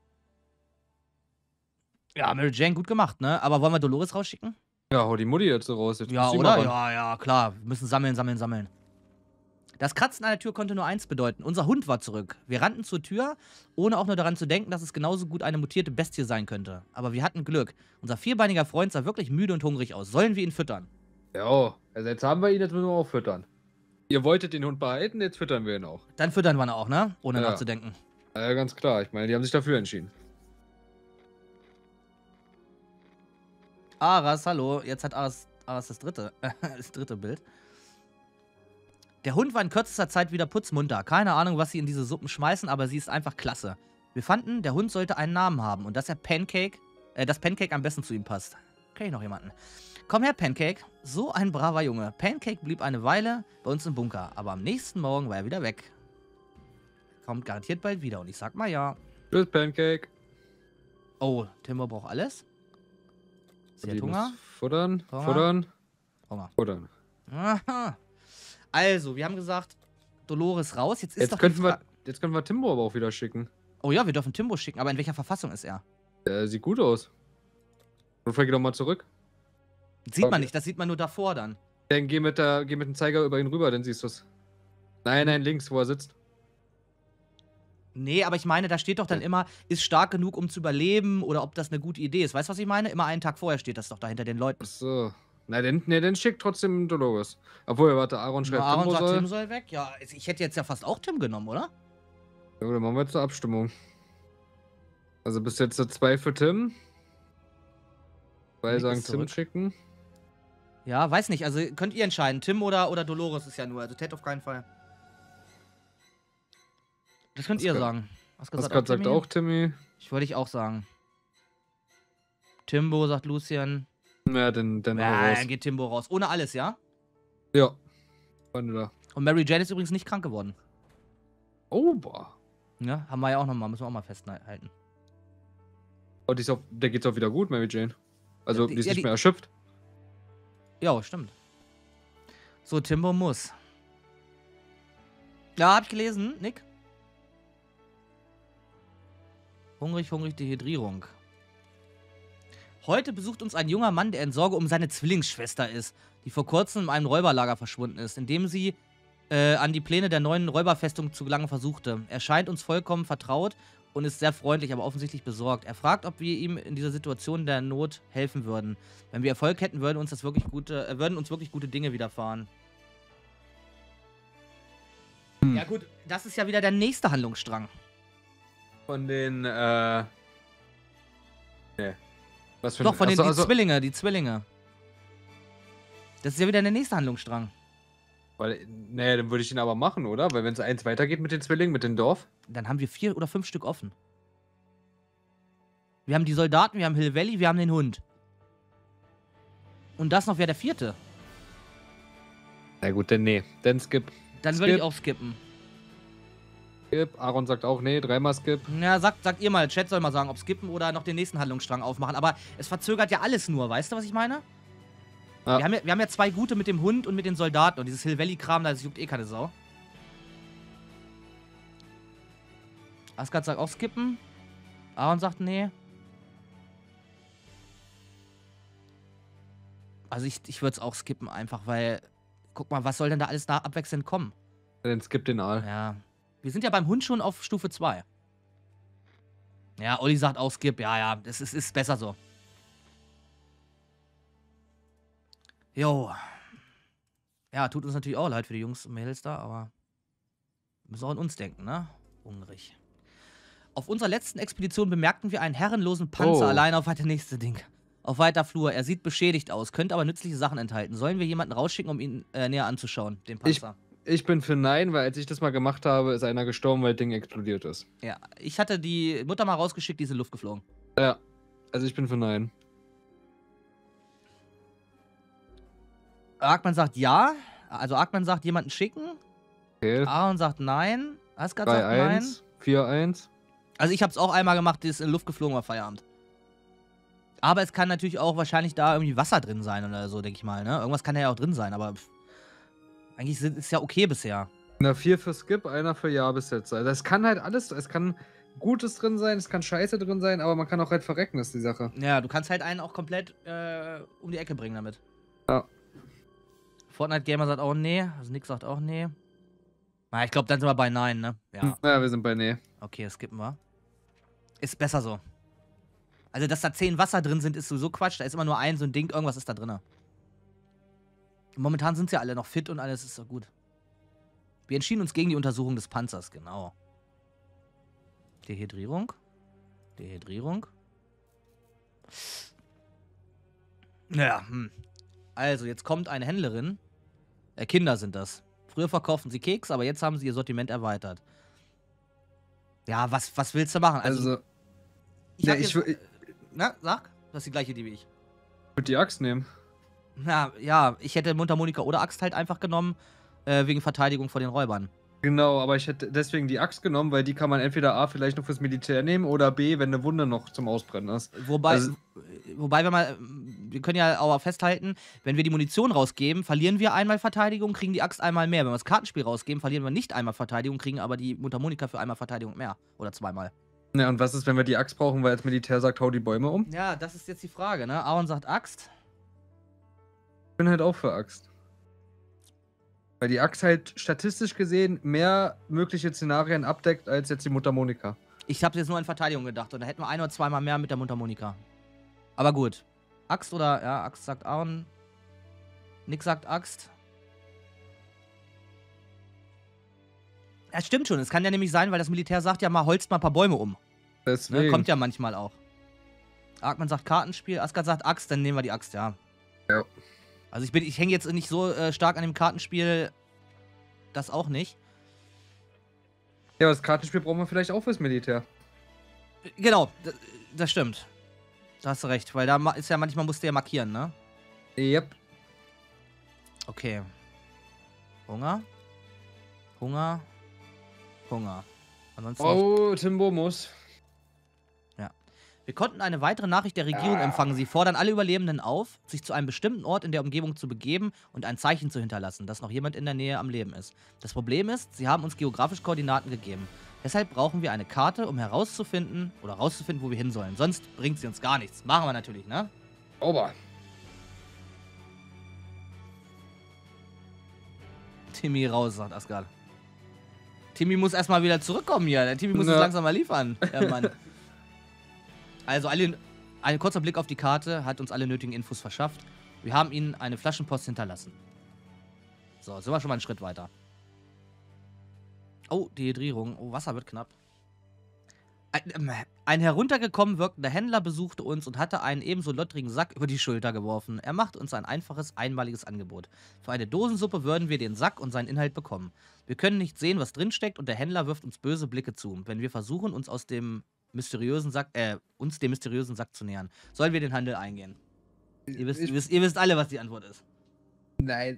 Ja, Mary Jane, gut gemacht, ne? Aber wollen wir Dolores rausschicken? Ja, hau die Mutti jetzt so raus. Jetzt Ja, muss sie oder? mal ran. Ja, ja, klar. Wir müssen sammeln, sammeln, sammeln. Das Kratzen an der Tür konnte nur eins bedeuten. Unser Hund war zurück. Wir rannten zur Tür, ohne auch nur daran zu denken, dass es genauso gut eine mutierte Bestie sein könnte. Aber wir hatten Glück. Unser vierbeiniger Freund sah wirklich müde und hungrig aus. Sollen wir ihn füttern? Ja, also jetzt haben wir ihn, jetzt müssen wir auch füttern. Ihr wolltet den Hund behalten, jetzt füttern wir ihn auch. Dann füttern wir ihn auch, ne? Ohne Ja. nachzudenken. Ja, ganz klar. Ich meine, die haben sich dafür entschieden. Aras, hallo. Jetzt hat Aras, Aras das dritte, das dritte Bild. Der Hund war in kürzester Zeit wieder putzmunter. Keine Ahnung, was sie in diese Suppen schmeißen, aber sie ist einfach klasse. Wir fanden, der Hund sollte einen Namen haben und dass er Pancake, äh, dass Pancake am besten zu ihm passt. Kenn ich noch jemanden? Komm her, Pancake. So ein braver Junge. Pancake blieb eine Weile bei uns im Bunker, aber am nächsten Morgen war er wieder weg. Kommt garantiert bald wieder und ich sag mal ja. Tschüss, Pancake. Oh, Timbo braucht alles. Sie hat Die Hunger. muss Futtern, Hunger. futtern, Hunger. futtern. Aha. Also, wir haben gesagt, Dolores raus. Jetzt ist Jetzt doch die könnten, wir, Fra- jetzt können wir Timbo aber auch wieder schicken. Oh ja, wir dürfen Timbo schicken, aber in welcher Verfassung ist er? Der sieht gut aus. Und geh doch mal zurück. Sieht man Okay. nicht, das sieht man nur davor dann. Dann geh mit, der, geh mit dem Zeiger über ihn rüber, dann siehst du es. Nein, nein, links, wo er sitzt. Nee, aber ich meine, da steht doch dann immer, ist stark genug, um zu überleben oder ob das eine gute Idee ist. Weißt du, was ich meine? Immer einen Tag vorher steht das doch da hinter den Leuten. Achso. Na, dann, nee, dann schickt trotzdem Dolores. Obwohl, warte, Aaron schreibt Aaron Timbo sagt, soll. Tim soll weg. Ja, ich hätte jetzt ja fast auch Tim genommen, oder? Ja, dann machen wir jetzt eine Abstimmung. Also bis jetzt zwei für Tim. Zwei Nick sagen ist Tim zurück. schicken. Ja, weiß nicht. Also könnt ihr entscheiden. Tim oder, oder Dolores ist ja nur. Also Ted auf keinen Fall. Das könnt ihr Asgard- sagen. Asgard sagt Asgard sagt Timmy. auch Timmy. Ich wollte ich auch sagen. Timbo sagt Lucian. Ja, dann, dann hau Ja, raus. dann geht Timbo raus. Ohne alles, ja? Ja. Freunde da. Und Mary Jane ist übrigens nicht krank geworden. Oh, boah. Ja, haben wir ja auch nochmal. Müssen wir auch mal festhalten. Oh, die ist auch, der geht's auch wieder gut, Mary Jane. Also, Ja, die- die ist ja, nicht die- mehr erschöpft. Ja, stimmt. So, Timbo muss. Ja, hab ich gelesen, Nick. Hungrig, hungrig, Dehydrierung. Heute besucht uns ein junger Mann, der in Sorge um seine Zwillingsschwester ist, die vor kurzem in einem Räuberlager verschwunden ist, indem sie äh, an die Pläne der neuen Räuberfestung zu gelangen versuchte. Er scheint uns vollkommen vertraut und ist sehr freundlich, aber offensichtlich besorgt. Er fragt, ob wir ihm in dieser Situation der Not helfen würden. Wenn wir Erfolg hätten, würden uns, das wirklich gute, äh, würden uns wirklich gute Dinge widerfahren. Hm. Ja gut, das ist ja wieder der nächste Handlungsstrang. Von den, äh. Nee. Was für Doch, von den Achso, die also, Zwillinge, die Zwillinge. Das ist ja wieder der nächste Handlungsstrang. weil, nee, dann würde ich ihn aber machen, oder? Weil wenn es eins weitergeht mit den Zwillingen, mit dem Dorf. Dann haben wir vier oder fünf Stück offen. Wir haben die Soldaten, wir haben Hill Valley, wir haben den Hund. Und das noch wäre der vierte. Na gut, dann nee. Dann skip. Dann würde ich Skip. auch skippen. Skip. Aaron sagt auch nee, dreimal skip. Ja, sagt, sagt ihr mal, Chat soll mal sagen, ob skippen oder noch den nächsten Handlungsstrang aufmachen. Aber es verzögert ja alles nur, weißt du, was ich meine? Ja. Wir, haben ja, wir haben ja zwei gute mit dem Hund und mit den Soldaten. Und dieses Hill Valley-Kram, das juckt eh keine Sau. Asgard sagt auch skippen. Aaron sagt nee. Also ich, ich würde es auch skippen einfach, weil... Guck mal, was soll denn da alles da abwechselnd kommen? Dann skip den Aal. Ja. Wir sind ja beim Hund schon auf Stufe zwei. Ja, Olli sagt auch skip. Ja, ja, das ist, ist besser so. Jo. Ja, tut uns natürlich auch leid für die Jungs und Mädels da, aber wir müssen auch an uns denken, ne? Hungrig. Auf unserer letzten Expedition bemerkten wir einen herrenlosen Panzer Oh. allein auf weiter nächste Ding. Auf weiter Flur. Er sieht beschädigt aus, könnte aber nützliche Sachen enthalten. Sollen wir jemanden rausschicken, um ihn äh, näher anzuschauen, den Ich- Panzer? Ich bin für nein, weil als ich das mal gemacht habe, ist einer gestorben, weil das Ding explodiert ist. Ja, ich hatte die Mutter mal rausgeschickt, die ist in die Luft geflogen. Ja. Also ich bin für nein. Arkman sagt ja. Also Arkman sagt jemanden schicken. Okay. Aaron sagt nein. Asgard sagt drei nein. eins. vier eins. Also ich habe es auch einmal gemacht, die ist in die Luft geflogen, war Feierabend. Aber es kann natürlich auch wahrscheinlich da irgendwie Wasser drin sein oder so, denke ich mal. Ne? Irgendwas kann ja auch drin sein, aber pff, eigentlich ist es ja okay bisher. Na, vier für Skip, einer für Ja bis jetzt. Also es kann halt alles, es kann Gutes drin sein, es kann Scheiße drin sein, aber man kann auch halt verrecken, ist die Sache. Ja, du kannst halt einen auch komplett äh, um die Ecke bringen damit. Ja. Fortnite Gamer sagt auch nee. Also Nick sagt auch nee. Na, ich glaube, dann sind wir bei nein, ne? Ja. Ja, wir sind bei Nee. Okay, das skippen wir. Ist besser so. Also, dass da zehn Wasser drin sind, ist sowieso Quatsch. Da ist immer nur ein so ein Ding, irgendwas ist da drin. Momentan sind sie ja alle noch fit und alles ist so gut. Wir entschieden uns gegen die Untersuchung des Panzers, genau. Dehydrierung. Dehydrierung. Naja, hm. Also, jetzt kommt eine Händlerin. Äh, Kinder sind das. Früher verkauften sie Keks, aber jetzt haben sie ihr Sortiment erweitert. Ja, was, was willst du machen? Also, Also, ich ja, hab ich jetzt, wür- Na, sag. Du hast die gleiche Idee wie ich. würde die Axt nehmen. Na, ja, ich hätte Mundharmonika oder Axt halt einfach genommen, äh, wegen Verteidigung vor den Räubern. Genau, aber ich hätte deswegen die Axt genommen, weil die kann man entweder A vielleicht noch fürs Militär nehmen oder B, wenn eine Wunde noch zum Ausbrennen ist. Wobei, Also- wobei wir mal, wir können ja auch festhalten, wenn wir die Munition rausgeben, verlieren wir einmal Verteidigung, kriegen die Axt einmal mehr. Wenn wir das Kartenspiel rausgeben, verlieren wir nicht einmal Verteidigung, kriegen aber die Mundharmonika für einmal Verteidigung mehr. Oder zweimal. Ja, und was ist, wenn wir die Axt brauchen, weil das Militär sagt, hau die Bäume um? Ja, das ist jetzt die Frage, ne? Aaron sagt Axt. Ich bin halt auch für Axt. Weil die Axt halt statistisch gesehen mehr mögliche Szenarien abdeckt als jetzt die Mundharmonika. Ich habe jetzt nur an Verteidigung gedacht und da hätten wir ein oder zweimal mehr mit der Mundharmonika. Aber gut. Axt oder, ja, Axt sagt Aaron. Nick sagt Axt. Ja, stimmt schon. Es kann ja nämlich sein, weil das Militär sagt ja mal, holzt mal ein paar Bäume um. Deswegen. Ne? Kommt ja manchmal auch. Arkman sagt Kartenspiel, Asgard sagt Axt, dann nehmen wir die Axt, ja. Ja. Also ich bin, ich hänge jetzt nicht so äh, stark an dem Kartenspiel, das auch nicht. Ja, das Kartenspiel brauchen wir vielleicht auch fürs Militär. Genau, das, das stimmt. Da hast du recht, weil da ist ja manchmal musst du ja markieren, ne? Yep. Okay. Hunger. Hunger. Hunger. Ansonsten Oh, Timbo muss. Ja. Wir konnten eine weitere Nachricht der Regierung Ah. empfangen. Sie fordern alle Überlebenden auf, sich zu einem bestimmten Ort in der Umgebung zu begeben und ein Zeichen zu hinterlassen, dass noch jemand in der Nähe am Leben ist. Das Problem ist, sie haben uns geografische Koordinaten gegeben. Deshalb brauchen wir eine Karte, um herauszufinden oder herauszufinden, wo wir hin sollen. Sonst bringt sie uns gar nichts. Machen wir natürlich, ne? Ober. Timmy raus, sagt Asgard. Timmy muss erstmal wieder zurückkommen hier. Der Timmy muss Ja. es langsam mal liefern, der Mann. Also alle, ein kurzer Blick auf die Karte hat uns alle nötigen Infos verschafft. Wir haben ihnen eine Flaschenpost hinterlassen. So, sind wir schon mal einen Schritt weiter. Oh, Dehydrierung. Oh, Wasser wird knapp. Ein, ähm, ein heruntergekommen wirkender Händler besuchte uns und hatte einen ebenso lottrigen Sack über die Schulter geworfen. Er machte uns ein einfaches, einmaliges Angebot. Für eine Dosensuppe würden wir den Sack und seinen Inhalt bekommen. Wir können nicht sehen, was drinsteckt, und der Händler wirft uns böse Blicke zu, wenn wir versuchen, uns aus dem mysteriösen Sack, äh, uns dem mysteriösen Sack zu nähern. Sollen wir den Handel eingehen? Ihr wisst, Ich- ihr wisst, ihr wisst alle, was die Antwort ist. Nein.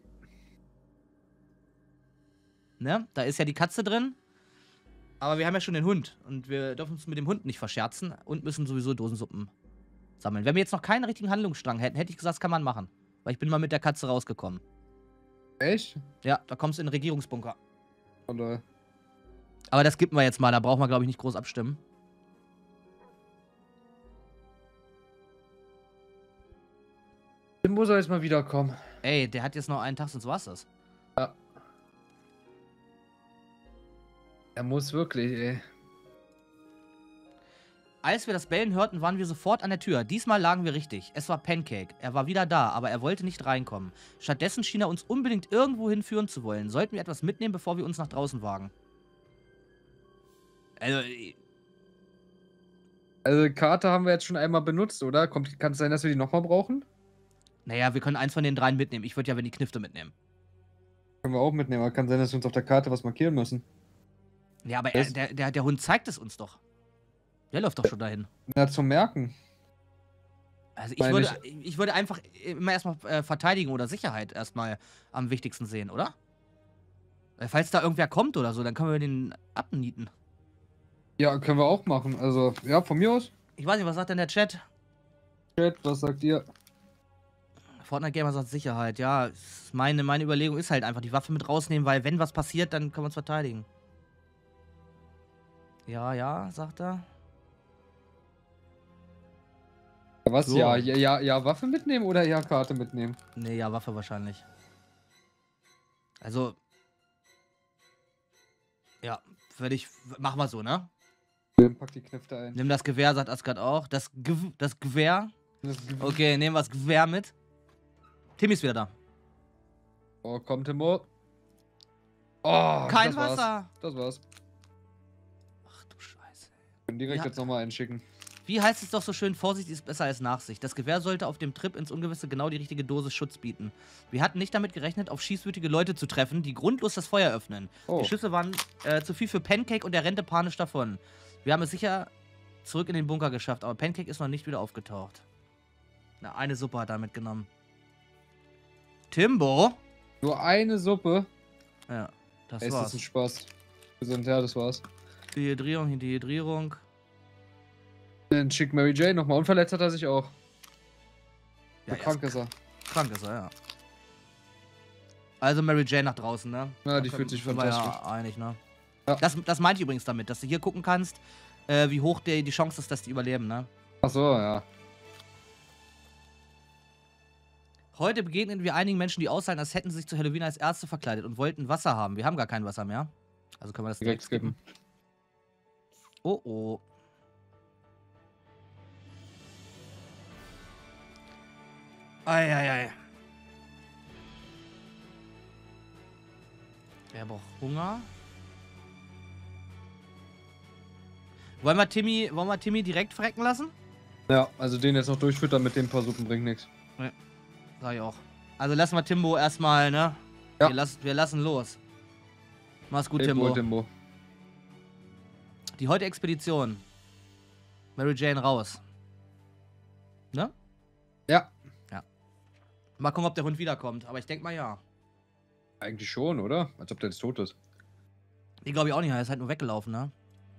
Ne? Da ist ja die Katze drin. Aber wir haben ja schon den Hund. Und wir dürfen uns mit dem Hund nicht verscherzen. Und müssen sowieso Dosensuppen sammeln. Wenn wir jetzt noch keinen richtigen Handlungsstrang hätten, hätte ich gesagt, das kann man machen. Weil ich bin mal mit der Katze rausgekommen. Echt? Ja, da kommst du in den Regierungsbunker. Oh, lol. Aber das skippen wir jetzt mal. Da brauchen wir, glaube ich, nicht groß abstimmen. Timbo soll jetzt mal wiederkommen. Ey, der hat jetzt noch einen Tag, sonst war's das. Er muss wirklich, ey. Als wir das Bellen hörten, waren wir sofort an der Tür. Diesmal lagen wir richtig. Es war Pancake. Er war wieder da, aber er wollte nicht reinkommen. Stattdessen schien er uns unbedingt irgendwo hinführen zu wollen. Sollten wir etwas mitnehmen, bevor wir uns nach draußen wagen? Also, Also, Karte haben wir jetzt schon einmal benutzt, oder? Kommt, kann es sein, dass wir die nochmal brauchen? naja, wir können eins von den dreien mitnehmen. Ich würde ja, wenn die Knifte mitnehmen. Können wir auch mitnehmen, aber kann sein, dass wir uns auf der Karte was markieren müssen. Ja, aber er, Das- der, der, der Hund zeigt es uns doch. Der läuft doch schon dahin. Na, zum Merken. Also ich Meine würde, ich würde einfach immer erstmal äh, Verteidigung oder Sicherheit erstmal am wichtigsten sehen, oder? Weil falls da irgendwer kommt oder so, dann können wir den abnieten. Ja, können wir auch machen. Also, ja, von mir aus. Ich weiß nicht, was sagt denn der Chat? Chat, was sagt ihr? Fortnite Gamer sagt Sicherheit. Ja, ist meine, meine Überlegung ist halt einfach die Waffe mit rausnehmen, weil wenn was passiert, dann können wir uns verteidigen. Ja, ja, sagt er. Was? So. Ja, ja, ja, ja, Waffe mitnehmen oder ja, Karte mitnehmen? Nee, ja, Waffe wahrscheinlich. Also. Ja, würde ich. Machen wir so, ne? Pack die Knifte ein. Nimm das Gewehr, sagt Asgard auch. Das, Gew das Gewehr. Das Ge- Okay, nehmen wir das Gewehr mit. Timmy ist wieder da. Oh, komm, Timbo. Oh, Kein das war's. Wasser. Das war's. Ach du Scheiße. Wir können direkt Ja. jetzt nochmal einschicken. Wie heißt es doch so schön, Vorsicht ist besser als Nachsicht. Das Gewehr sollte auf dem Trip ins Ungewisse genau die richtige Dosis Schutz bieten. Wir hatten nicht damit gerechnet, auf schießwütige Leute zu treffen, die grundlos das Feuer öffnen. Oh. Die Schüsse waren äh, zu viel für Pancake und er rennte panisch davon. Wir haben es sicher zurück in den Bunker geschafft, aber Pancake ist noch nicht wieder aufgetaucht. Na, eine Suppe hat er mitgenommen. Timbo? Nur eine Suppe. Ja, das Ey, ist das ein war's. Spaß. Wir sind ja, das war's. Dehydrierung, Dehydrierung. Dann schickt Mary Jane nochmal. Und verletzt hat er sich auch. Ja, Ja, krank ist er. Krank ist er, ja. Also Mary Jane nach draußen, ne? Ja, die Da fühlt sich sind wir fantastisch. ja einig, ne? Ja. Das, das meinte ich übrigens damit, dass du hier gucken kannst, äh, wie hoch die, die Chance ist, dass die überleben, ne? Ach so, ja. Heute begegnen wir einigen Menschen, die aussahen, als hätten sie sich zu Halloween als Ärzte verkleidet und wollten Wasser haben. Wir haben gar kein Wasser mehr. Also können wir das direkt Direkt skippen. skippen. Oh oh. Eieiei. Er braucht Hunger. Wollen wir Timmy, wollen wir Timmy direkt frecken lassen? Ja, also den jetzt noch durchfüttern mit den paar Suppen bringt nichts. Sag ich auch. Also lassen wir Timbo erstmal, ne? Ja. Wir, lassen, wir lassen los. Mach's gut, Timbo, Timbo. Timbo. Die heutige Expedition. Mary Jane raus. Ne? Ja. Ja. Mal gucken, ob der Hund wiederkommt. Aber ich denke mal ja. Eigentlich schon, oder? Als ob der jetzt tot ist. Ich glaube ich auch nicht. Er ist halt nur weggelaufen, ne?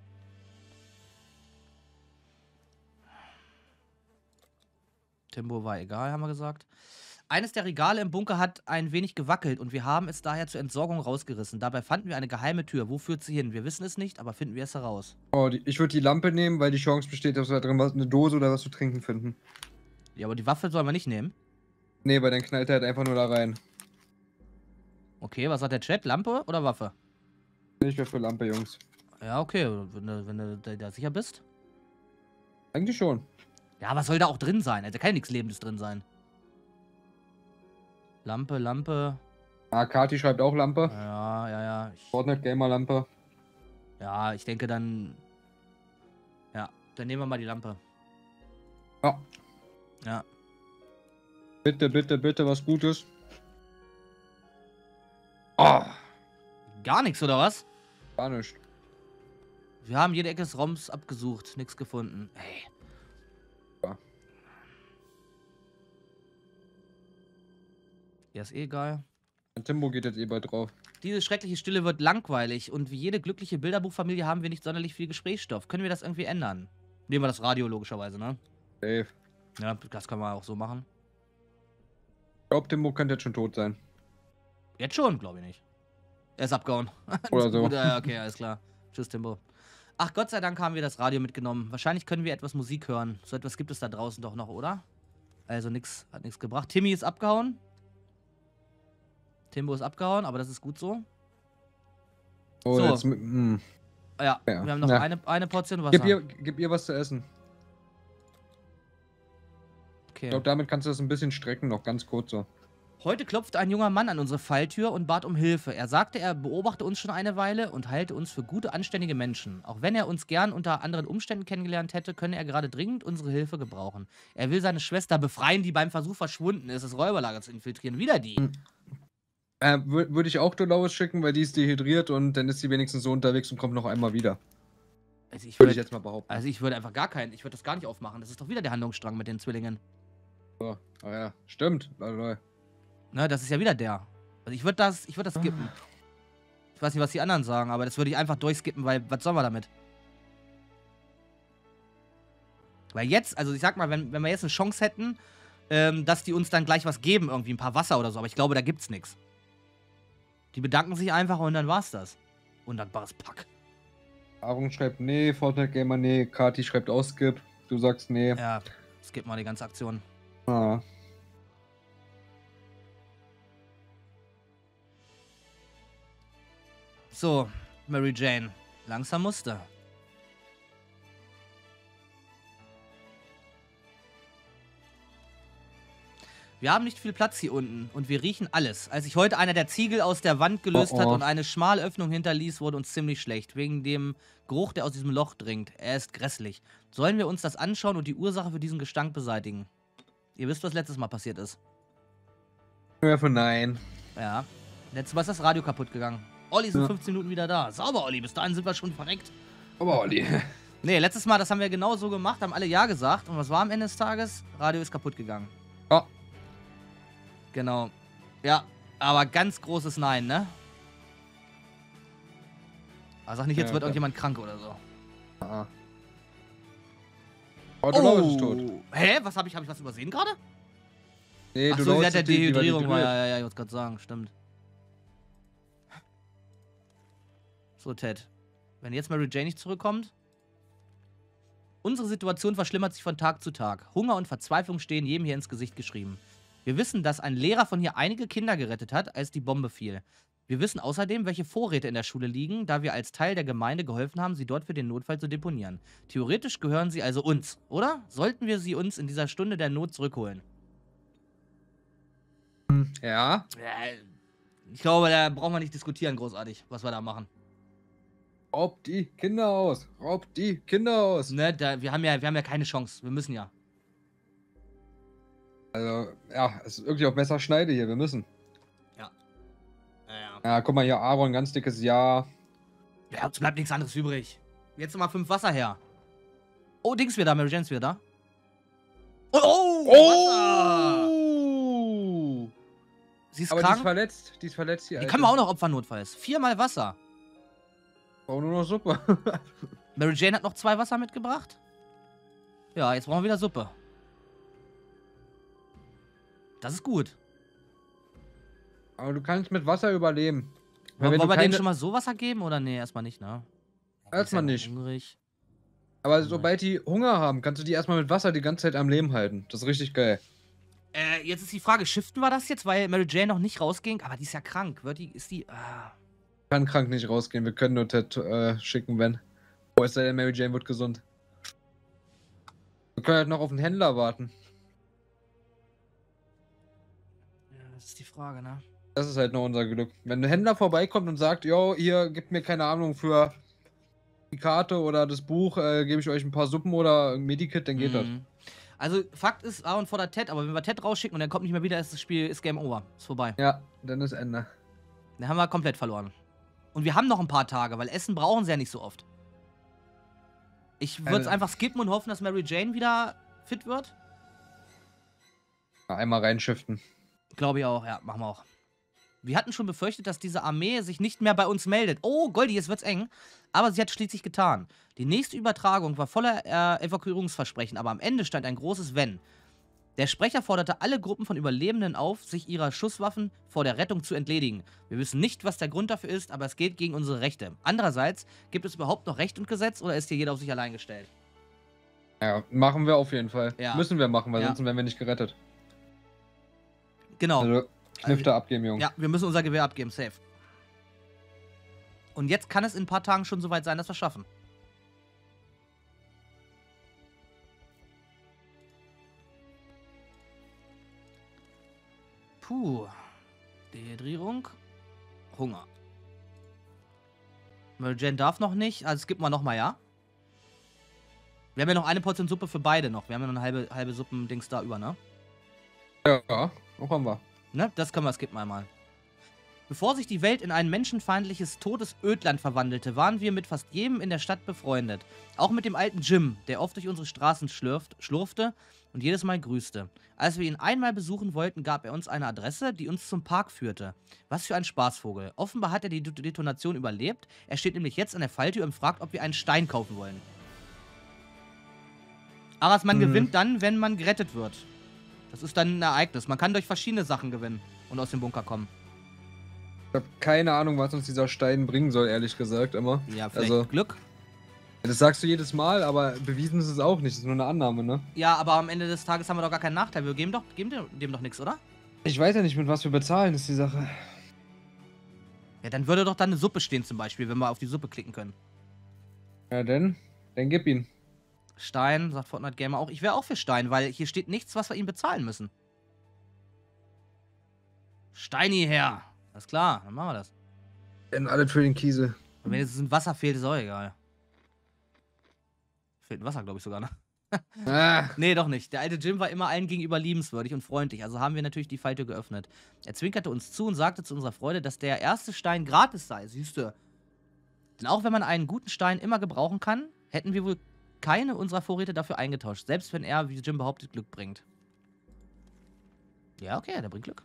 Timbo war egal, haben wir gesagt. Eines der Regale im Bunker hat ein wenig gewackelt und wir haben es daher zur Entsorgung rausgerissen. Dabei fanden wir eine geheime Tür. Wo führt sie hin? Wir wissen es nicht, aber finden wir es heraus. Oh, die, ich würde die Lampe nehmen, weil die Chance besteht, dass wir da drin was, eine Dose oder was zu trinken finden. Ja, aber die Waffe sollen wir nicht nehmen. Nee, weil dann knallt er halt einfach nur da rein. Okay, was sagt der Chat? Lampe oder Waffe? Ich wäre für Lampe, Jungs. Ja, okay, wenn du, wenn du da, da sicher bist. Eigentlich schon. Ja, was soll da auch drin sein? Also da kann ja nichts Lebendes drin sein. Lampe, Lampe. Ah, Kati schreibt auch Lampe. Ja, ja, ja. Ich, Fortnite Gamer Lampe. ja, ich denke dann... Ja, dann nehmen wir mal die Lampe. Ja. Ja. Bitte, bitte, bitte, was Gutes. Oh, Gar nichts, oder was? gar nicht. Wir haben jede Ecke des Raums abgesucht. Nichts gefunden. Ey. Ja. Ja, ist eh egal. Mein Timbo geht jetzt eh bald drauf. Diese schreckliche Stille wird langweilig und wie jede glückliche Bilderbuchfamilie haben wir nicht sonderlich viel Gesprächsstoff. Können wir das irgendwie ändern? Nehmen wir das Radio logischerweise, ne? Safe. Ja, das können wir auch so machen. Ich glaube, Timbo könnte jetzt schon tot sein. Jetzt schon, glaube ich nicht. Er ist abgehauen. Oder so. Gut, ja, okay, alles klar. Tschüss, Timbo. Ach, Gott sei Dank haben wir das Radio mitgenommen. Wahrscheinlich können wir etwas Musik hören. So etwas gibt es da draußen doch noch, oder? Also nix, hat nichts gebracht. Timmy ist abgehauen. Timbo ist abgehauen, aber das ist gut so. Oh, So. jetzt mit, hm. Ja, Ja. wir haben noch Ja. eine, eine Portion Wasser. Gib ihr, gib ihr was zu essen. Okay. Ich glaube, damit kannst du das ein bisschen strecken, noch ganz kurz so. Heute klopfte ein junger Mann an unsere Falltür und bat um Hilfe. Er sagte, er beobachte uns schon eine Weile und halte uns für gute, anständige Menschen. Auch wenn er uns gern unter anderen Umständen kennengelernt hätte, könne er gerade dringend unsere Hilfe gebrauchen. Er will seine Schwester befreien, die beim Versuch verschwunden ist, das Räuberlager zu infiltrieren. Wieder die. Äh, wür- Würde ich auch Dolores schicken, weil die ist dehydriert und dann ist sie wenigstens so unterwegs und kommt noch einmal wieder. Also ich Würde ich würde jetzt mal behaupten. also ich würde einfach gar keinen, ich würde das gar nicht aufmachen. Das ist doch wieder der Handlungsstrang mit den Zwillingen. So. Ah ja, stimmt. Lol. Ne, das ist ja wieder der. Also ich würde das, ich würde das skippen. Ich weiß nicht, was die anderen sagen, aber das würde ich einfach durchskippen, weil was sollen wir damit? Weil jetzt, also ich sag mal, wenn, wenn wir jetzt eine Chance hätten, ähm, dass die uns dann gleich was geben, irgendwie ein paar Wasser oder so, aber ich glaube, da gibt's nichts. Die bedanken sich einfach und dann war's das. Undankbares Pack. Aaron schreibt nee, Fortnite Gamer nee, Kati schreibt auch Skip, du sagst nee. Ja, skip mal die ganze Aktion. Ah. So, Mary Jane, langsam musste. Wir haben nicht viel Platz hier unten und wir riechen alles. Als sich heute einer der Ziegel aus der Wand gelöst Oh, oh. hat und eine schmale Öffnung hinterließ, wurde uns ziemlich schlecht, wegen dem Geruch, der aus diesem Loch dringt. Er ist grässlich. Sollen wir uns das anschauen und die Ursache für diesen Gestank beseitigen? Ihr wisst, was letztes Mal passiert ist. Ja, für nein. Ja. Letztes Mal ist das Radio kaputt gegangen. Olli ist in Ja. fünfzehn Minuten wieder da. Sauber, Olli. Bis dahin sind wir schon verreckt. Aber Olli. Nee, letztes Mal, das haben wir genau so gemacht, haben alle Ja gesagt. Und was war am Ende des Tages? Radio ist kaputt gegangen. Ja. Genau. Ja, aber ganz großes Nein, ne? Aber sag nicht, jetzt Ja, wird ja. irgendjemand krank oder so. Ah. Oh, Dolores ist tot. Hä? Was habe ich, hab ich was übersehen gerade? Nee, Achso, Dolores sie hat ja ist die- die war Dehydrierung. War, dehydriert. ja, ja, ja, ich wollte gerade sagen, stimmt. So, Ted. Wenn jetzt Mary Jane nicht zurückkommt. Unsere Situation verschlimmert sich von Tag zu Tag. Hunger und Verzweiflung stehen jedem hier ins Gesicht geschrieben. Wir wissen, dass ein Lehrer von hier einige Kinder gerettet hat, als die Bombe fiel. Wir wissen außerdem, welche Vorräte in der Schule liegen, da wir als Teil der Gemeinde geholfen haben, sie dort für den Notfall zu deponieren. Theoretisch gehören sie also uns, oder? Sollten wir sie uns in dieser Stunde der Not zurückholen? Ja. Äh, Ich glaube, da brauchen wir nicht diskutieren, großartig, was wir da machen. Raub die Kinder aus. Raub die Kinder aus. Ne, da, wir, haben ja, wir haben ja keine Chance. Wir müssen ja. Also, ja, es ist wirklich auf Messerschneide hier. Wir müssen. Ja. Ja, ja. Ja, guck mal hier, Aaron, ganz dickes Ja. Ja, uns bleibt nichts anderes übrig. Jetzt mal fünf Wasser her. Oh, Dings wieder da, Mary Jane ist wieder da. Oh, oh, Wasser! Oh! Sie ist Aber die krank. ist verletzt. Die ist verletzt, die Die Alte. kann man auch noch opfern, notfalls. Viermal Wasser. Brauchen nur noch Suppe. Mary Jane hat noch zwei Wasser mitgebracht. Ja, jetzt brauchen wir wieder Suppe. Das ist gut. Aber du kannst mit Wasser überleben. Weil Wollen wenn wir du denen keine- schon mal so Wasser geben oder nee, erstmal nicht, ne? Erstmal Die ist nicht. ja hungrig. Aber sobald die Hunger haben, kannst du die erstmal mit Wasser die ganze Zeit am Leben halten. Das ist richtig geil. Äh, jetzt ist die Frage, shiften wir das jetzt, weil Mary Jane noch nicht rausging? Aber die ist ja krank. Wird die, ist die, ah. Kann krank nicht rausgehen. Wir können nur Ted äh, schicken, wenn. Oh, es sei denn, Mary Jane wird gesund. Wir können halt noch auf den Händler warten. Ja, das ist die Frage, ne? Das ist halt noch unser Glück. Wenn ein Händler vorbeikommt und sagt, yo, hier, gebt mir keine Ahnung für die Karte oder das Buch, äh, gebe ich euch ein paar Suppen oder ein Medikit, dann geht das. Mhm. Also, Fakt ist, Aaron fordert Ted, aber wenn wir Ted rausschicken und er kommt nicht mehr wieder, ist das Spiel, ist Game Over. Ist vorbei. Ja, dann ist Ende. Dann haben wir komplett verloren. Und wir haben noch ein paar Tage, weil Essen brauchen sie ja nicht so oft. Ich würde es Äh. einfach skippen und hoffen, dass Mary Jane wieder fit wird. Einmal reinschiften. Glaube ich auch, ja, machen wir auch. Wir hatten schon befürchtet, dass diese Armee sich nicht mehr bei uns meldet. Oh, Goldie, jetzt wird's eng. Aber sie hat schließlich getan. Die nächste Übertragung war voller äh, Evakuierungsversprechen, aber am Ende stand ein großes Wenn. Der Sprecher forderte alle Gruppen von Überlebenden auf, sich ihrer Schusswaffen vor der Rettung zu entledigen. Wir wissen nicht, was der Grund dafür ist, aber es geht gegen unsere Rechte. Andererseits, gibt es überhaupt noch Recht und Gesetz oder ist hier jeder auf sich allein gestellt? Ja, machen wir auf jeden Fall. Ja. Müssen wir machen, weil Ja. sonst werden wir nicht gerettet. Genau. Also, Knifte abgeben, Junge. Ja, wir müssen unser Gewehr abgeben, safe. Und jetzt kann es in ein paar Tagen schon soweit sein, dass wir es schaffen. Puh. Dehydrierung. Hunger. Mary Jane darf noch nicht, also skippen wir nochmal, ja? Wir haben ja noch eine Portion Suppe für beide noch. Wir haben ja noch eine halbe, halbe Suppendings da über, ne? Ja, noch haben wir. Ne? Das können wir skippen einmal. Bevor sich die Welt in ein menschenfeindliches, totes Ödland verwandelte, waren wir mit fast jedem in der Stadt befreundet. Auch mit dem alten Jim, der oft durch unsere Straßen schlürft, schlurfte und jedes Mal grüßte. Als wir ihn einmal besuchen wollten, gab er uns eine Adresse, die uns zum Park führte. Was für ein Spaßvogel. Offenbar hat er die Detonation überlebt. Er steht nämlich jetzt an der Falltür und fragt, ob wir einen Stein kaufen wollen. Aras, man Hm. gewinnt dann, wenn man gerettet wird. Das ist dann ein Ereignis. Man kann durch verschiedene Sachen gewinnen und aus dem Bunker kommen. Ich habe keine Ahnung, was uns dieser Stein bringen soll, ehrlich gesagt, immer. Ja, vielleicht Also- Glück. Das sagst du jedes Mal, aber bewiesen ist es auch nicht. Das ist nur eine Annahme, ne? Ja, aber am Ende des Tages haben wir doch gar keinen Nachteil. Wir geben, doch, geben dem, dem doch nichts, oder? Ich weiß ja nicht, mit was wir bezahlen, ist die Sache. Ja, dann würde doch dann eine Suppe stehen zum Beispiel, wenn wir auf die Suppe klicken können. Ja, denn? Dann gib ihn. Stein, sagt Fortnite Gamer auch. Ich wäre auch für Stein, weil hier steht nichts, was wir ihm bezahlen müssen. Steini her. Alles klar, dann machen wir das. Denn alles für den Kiesel. Und wenn jetzt ein Wasser fehlt, ist auch egal. Fehlt ein Wasser, glaube ich sogar, ne? Ah, Nee, doch nicht. Der alte Jim war immer allen gegenüber liebenswürdig und freundlich, also haben wir natürlich die Falltür geöffnet. Er zwinkerte uns zu und sagte zu unserer Freude, dass der erste Stein gratis sei, siehst du. Denn auch wenn man einen guten Stein immer gebrauchen kann, hätten wir wohl keine unserer Vorräte dafür eingetauscht, selbst wenn er, wie Jim behauptet, Glück bringt. Ja, okay, der bringt Glück.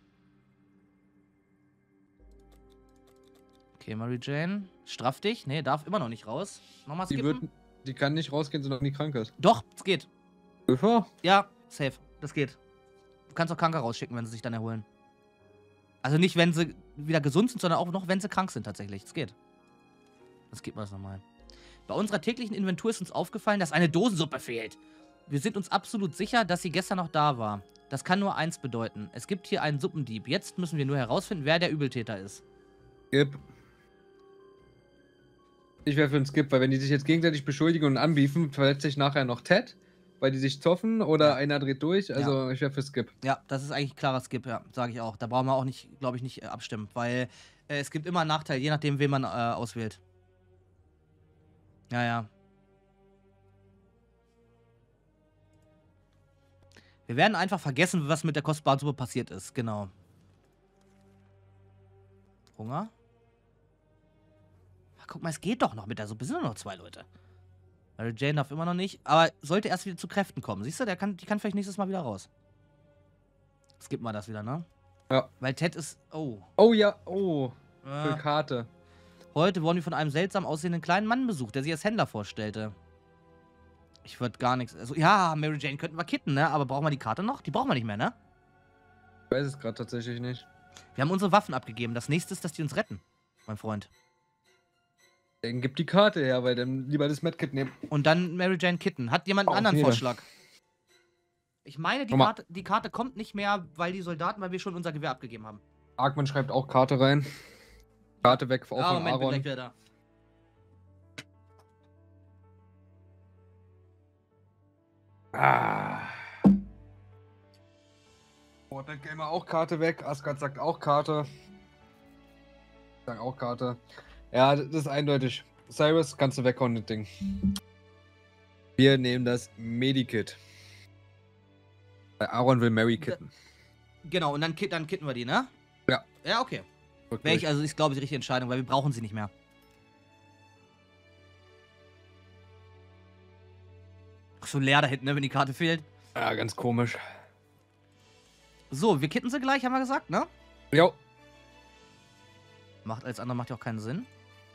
Okay, Mary Jane, straff dich. Nee, darf immer noch nicht raus. Nochmal die, skippen. wird, die kann nicht rausgehen, solange die krank ist. Doch, es geht. Hilfe? Ja, safe. Das geht. Du kannst auch Kranke rausschicken, wenn sie sich dann erholen. Also nicht, wenn sie wieder gesund sind, sondern auch noch, wenn sie krank sind tatsächlich. Das geht. Das geht mal das nochmal. Bei unserer täglichen Inventur ist uns aufgefallen, dass eine Dosensuppe fehlt. Wir sind uns absolut sicher, dass sie gestern noch da war. Das kann nur eins bedeuten. Es gibt hier einen Suppendieb. Jetzt müssen wir nur herausfinden, wer der Übeltäter ist. Skip. Ich wäre für einen Skip, weil wenn die sich jetzt gegenseitig beschuldigen und anbiefen, verletzt sich nachher noch Ted, weil die sich zoffen oder Ja. einer dreht durch. Also ich wäre für Skip. Ja, das ist eigentlich ein klarer Skip, ja, sage ich auch. Da brauchen wir auch nicht, glaube ich, nicht äh, abstimmen, weil äh, es gibt immer einen Nachteil, je nachdem, wen man äh, auswählt. Ja, ja. Wir werden einfach vergessen, was mit der kostbaren Suppe passiert ist, genau. Hunger? guck mal, es geht doch noch mit der Suppe. Es sind nur noch zwei Leute. Mary Jane darf immer noch nicht, aber sollte erst wieder zu Kräften kommen. Siehst du, der kann, die kann vielleicht nächstes Mal wieder raus. Skip mal das wieder, ne? Ja. Weil Ted ist... Oh. Oh ja, oh. Äh, Für Karte. Heute wurden wir von einem seltsam aussehenden kleinen Mann besucht, der sich als Händler vorstellte. Ich würde gar nichts... Also, ja, Mary Jane könnten wir kitten, ne? Aber brauchen wir die Karte noch? Die brauchen wir nicht mehr, ne? Ich weiß es gerade tatsächlich nicht. Wir haben unsere Waffen abgegeben. Das nächste ist, dass die uns retten, mein Freund. Dann gib die Karte her, weil dann lieber das Medkit nehmen. Und dann Mary Jane kitten. Hat jemand einen Auf anderen jeden. Vorschlag? Ich meine, die Guck mal. Karte, die Karte kommt nicht mehr, weil die Soldaten, weil wir schon unser Gewehr abgegeben haben. Arkman schreibt auch Karte rein. Karte weg auch Ah, von Moment, bin Aaron. gleich wieder da. Ah. Mortal Gamer auch Karte weg. Asgard sagt auch Karte. Sagen auch Karte. Ja, das ist eindeutig. Cyrus, kannst du weghauen, das Ding. Wir nehmen das Medikit. Weil Aaron will Mary kitten. Genau, und dann, kit dann kitten wir die, ne? Ja. Ja, okay. Wirklich. Wäre ich, also ist, glaube ich, die richtige Entscheidung, weil wir brauchen sie nicht mehr. Ach, so leer da hinten, ne, wenn die Karte fehlt. Ja, ganz komisch. So, wir kitten sie gleich, haben wir gesagt, ne? Jo. Macht als andere macht ja auch keinen Sinn.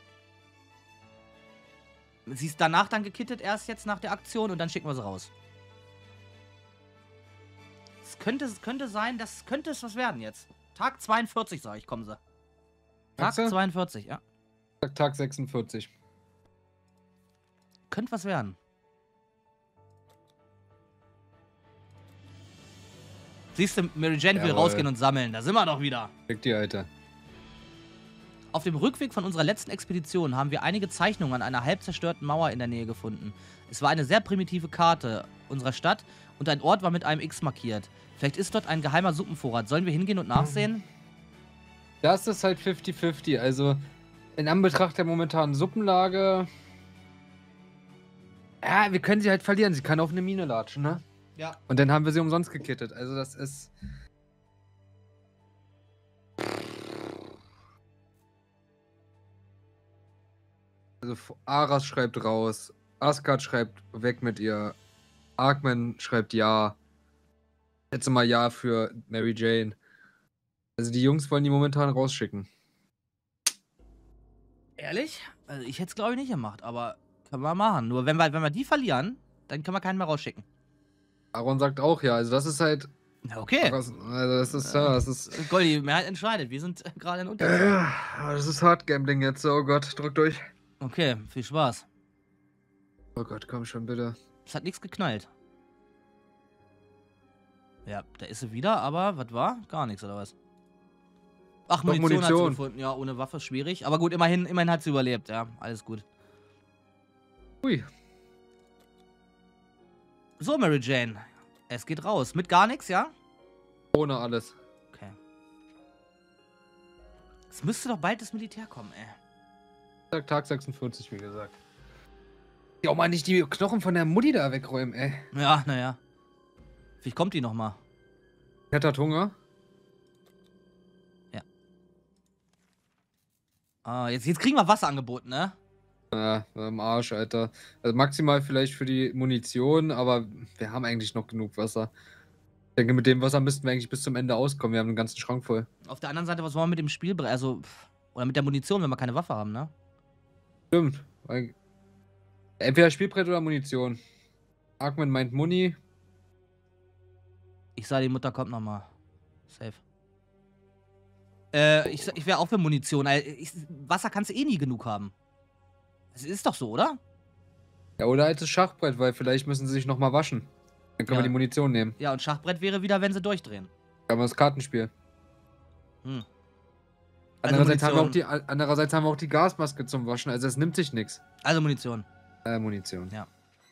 Sie ist danach dann gekittet, erst jetzt nach der Aktion, und dann schicken wir sie raus. Es könnte, es könnte sein, das könnte es was werden jetzt. Tag zweiundvierzig, sage ich, kommen sie. Tag Sagst du? zweiundvierzig, ja. Tag sechsundvierzig. Könnte was werden. Siehst du, Mary Jane will Jawohl. rausgehen und sammeln. Da sind wir doch wieder. Fick die Alter. Auf dem Rückweg von unserer letzten Expedition haben wir einige Zeichnungen an einer halb zerstörten Mauer in der Nähe gefunden. Es war eine sehr primitive Karte unserer Stadt und ein Ort war mit einem X markiert. Vielleicht ist dort ein geheimer Suppenvorrat. Sollen wir hingehen und nachsehen? Das ist halt fifty fifty. Also, in Anbetracht der momentanen Suppenlage. Ja, wir können sie halt verlieren. Sie kann auf eine Mine latschen, ne? Ja. Und dann haben wir sie umsonst gekittet. Also, das ist. Also, Aras schreibt raus. Asgard schreibt weg mit ihr. Arkman schreibt ja. Jetzt mal ja für Mary Jane. Also, die Jungs wollen die momentan rausschicken. Ehrlich? Also ich hätte es, glaube ich, nicht gemacht, aber können wir machen. Nur wenn wir, wenn wir die verlieren, dann können wir keinen mehr rausschicken. Aaron sagt auch ja. Also, das ist halt. Na, okay. Also, das ist ja. Das ist. Goldi, Mehrheit entscheidet. Wir sind gerade in Unterzahl. Ja, das ist Hard Gambling jetzt. Oh Gott, drück durch. Okay, viel Spaß. Oh Gott, komm schon, bitte. Es hat nichts geknallt. Ja, da ist sie wieder, aber was war? Gar nichts, oder was? Ach, Doch, Munition, hat sie Munition. gefunden. Ja, ohne Waffe schwierig. Aber gut, immerhin, immerhin hat sie überlebt. Ja, alles gut. Ui. So, Mary Jane. Es geht raus. Mit gar nichts, ja? Ohne alles. Okay. Es müsste doch bald das Militär kommen, ey. Tag, Tag sechsundvierzig, wie gesagt. Ja, auch mal nicht die Knochen von der Mutti da wegräumen, ey. Ja, naja. Vielleicht kommt die noch mal. Ted hat Hunger. Ja. Ah, jetzt, jetzt kriegen wir Wasser angeboten, ne? Ja, am Arsch, Alter. Also maximal vielleicht für die Munition, aber wir haben eigentlich noch genug Wasser. Ich denke, mit dem Wasser müssten wir eigentlich bis zum Ende auskommen. Wir haben den ganzen Schrank voll. Auf der anderen Seite, was wollen wir mit dem Spielbrett? Also, pff, oder mit der Munition, wenn wir keine Waffe haben, ne? Stimmt. Weil- Entweder Spielbrett oder Munition. Arkman meint Muni. Ich sah, die Mutter kommt noch mal. Safe. Äh, ich, ich wäre auch für Munition. Ey, Ich, Wasser kannst du eh nie genug haben. Es ist doch so, oder? Ja, oder als das Schachbrett, weil vielleicht müssen sie sich nochmal waschen. Dann können Ja. wir die Munition nehmen. Ja, und Schachbrett wäre wieder, wenn sie durchdrehen. Dann haben wir das Kartenspiel. Hm. Also Andererseits haben, wir auch Munition. die, andererseits haben wir auch die Gasmaske zum Waschen, also es nimmt sich nichts. Also Munition. Äh, Munition. Ja.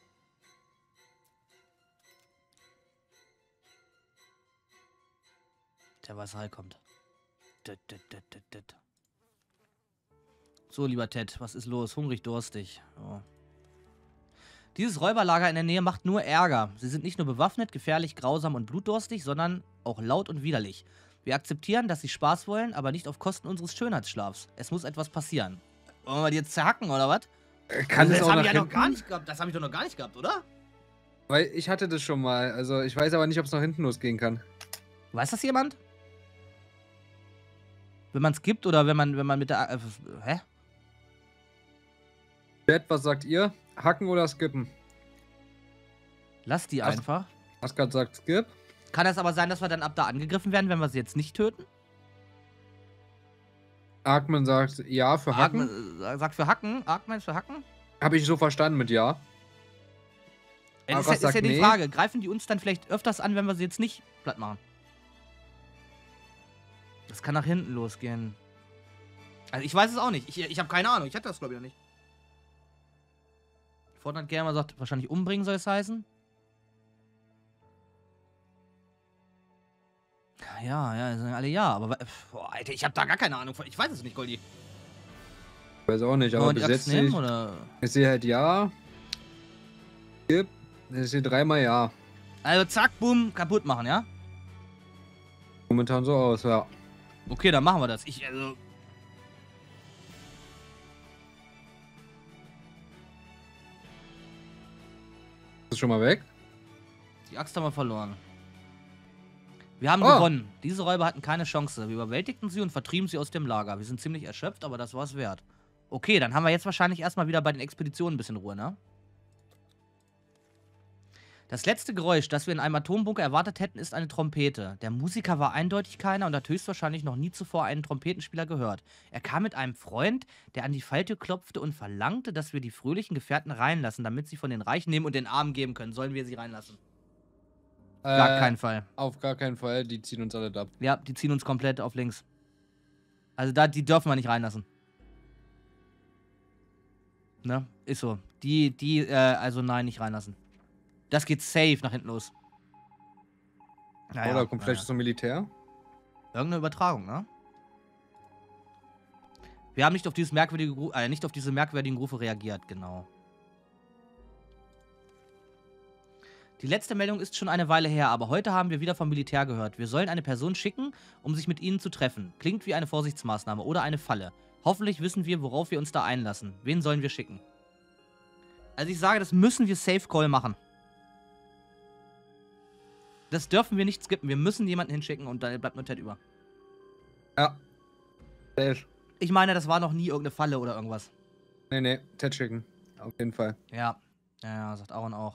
Der Wasserhai kommt. Dit, dit, dit, dit, dit. So, lieber Ted, was ist los? Hungrig, durstig. Oh. Dieses Räuberlager in der Nähe macht nur Ärger. Sie sind nicht nur bewaffnet, gefährlich, grausam und blutdurstig, sondern auch laut und widerlich. Wir akzeptieren, dass sie Spaß wollen, aber nicht auf Kosten unseres Schönheitsschlafs. Es muss etwas passieren. Wollen wir die jetzt zerhacken, oder was? Kann Also, es das auch habe nach ich ja noch hinten? gar nicht gehabt. Das habe ich doch noch gar nicht gehabt, oder? Weil ich hatte das schon mal. Also ich weiß aber nicht, ob es nach hinten losgehen kann. Weiß das jemand? Wenn man es gibt oder wenn man, wenn man mit der. Äh, hä? Chat, was sagt ihr? Hacken oder skippen? Lass die Ach. einfach. Asgard sagt skip. Kann es aber sein, dass wir dann ab da angegriffen werden, wenn wir sie jetzt nicht töten? Arkman sagt ja für Hacken. Argman, äh, sagt für Hacken. Argman ist für Hacken? Habe ich so verstanden mit ja. Es ist, Argos ja- ist ja sagt die nee. Frage, greifen die uns dann vielleicht öfters an, wenn wir sie jetzt nicht platt machen? Das kann nach hinten losgehen. Also ich weiß es auch nicht. Ich, ich habe keine Ahnung. Ich hatte das glaube ich noch nicht. Fortnite Gamer sagt wahrscheinlich umbringen soll es heißen. Ja, ja, sagen alle ja, aber boah, Alter, ich habe da gar keine Ahnung von. Ich weiß es nicht, Goldi. Ich weiß auch nicht, Wollen aber wir die bis Axt jetzt sehe nehmen, ich, oder? ich sehe halt ja. Skip. Ich sehe dreimal ja. Also zack, boom, kaputt machen, ja? Momentan so aus, ja. Okay, dann machen wir das. Ich, also. Ist schon mal weg? Die Axt haben wir verloren. Wir haben Oh. gewonnen. Diese Räuber hatten keine Chance. Wir überwältigten sie und vertrieben sie aus dem Lager. Wir sind ziemlich erschöpft, aber das war es wert. Okay, dann haben wir jetzt wahrscheinlich erstmal wieder bei den Expeditionen ein bisschen Ruhe, ne? Das letzte Geräusch, das wir in einem Atombunker erwartet hätten, ist eine Trompete. Der Musiker war eindeutig keiner und hat höchstwahrscheinlich noch nie zuvor einen Trompetenspieler gehört. Er kam mit einem Freund, der an die Falltür klopfte und verlangte, dass wir die fröhlichen Gefährten reinlassen, damit sie von den Reichen nehmen und den Armen geben können. Sollen wir sie reinlassen? Gar Äh, keinen Fall. Auf gar keinen Fall, die ziehen uns alle ab. Ja, die ziehen uns komplett auf links. Also da, die dürfen wir nicht reinlassen. Ne? Ist so. Die, die, äh, also nein, nicht reinlassen. Das geht safe nach hinten los. Naja, Oder kommt naja. vielleicht zum Militär? Irgendeine Übertragung, ne? Wir haben nicht auf dieses merkwürdige, Gru- äh, nicht auf diese merkwürdigen Rufe reagiert, genau. Die letzte Meldung ist schon eine Weile her, aber heute haben wir wieder vom Militär gehört. Wir sollen eine Person schicken, um sich mit ihnen zu treffen. Klingt wie eine Vorsichtsmaßnahme oder eine Falle. Hoffentlich wissen wir, worauf wir uns da einlassen. Wen sollen wir schicken? Also ich sage, das müssen wir Safe Call machen. Das dürfen wir nicht skippen. Wir müssen jemanden hinschicken und dann bleibt nur Ted über. Ja. Safe. Ich meine, das war noch nie irgendeine Falle oder irgendwas. Nee, nee, Ted schicken. Auf jeden Fall. Ja. Ja, ja, sagt Aaron auch.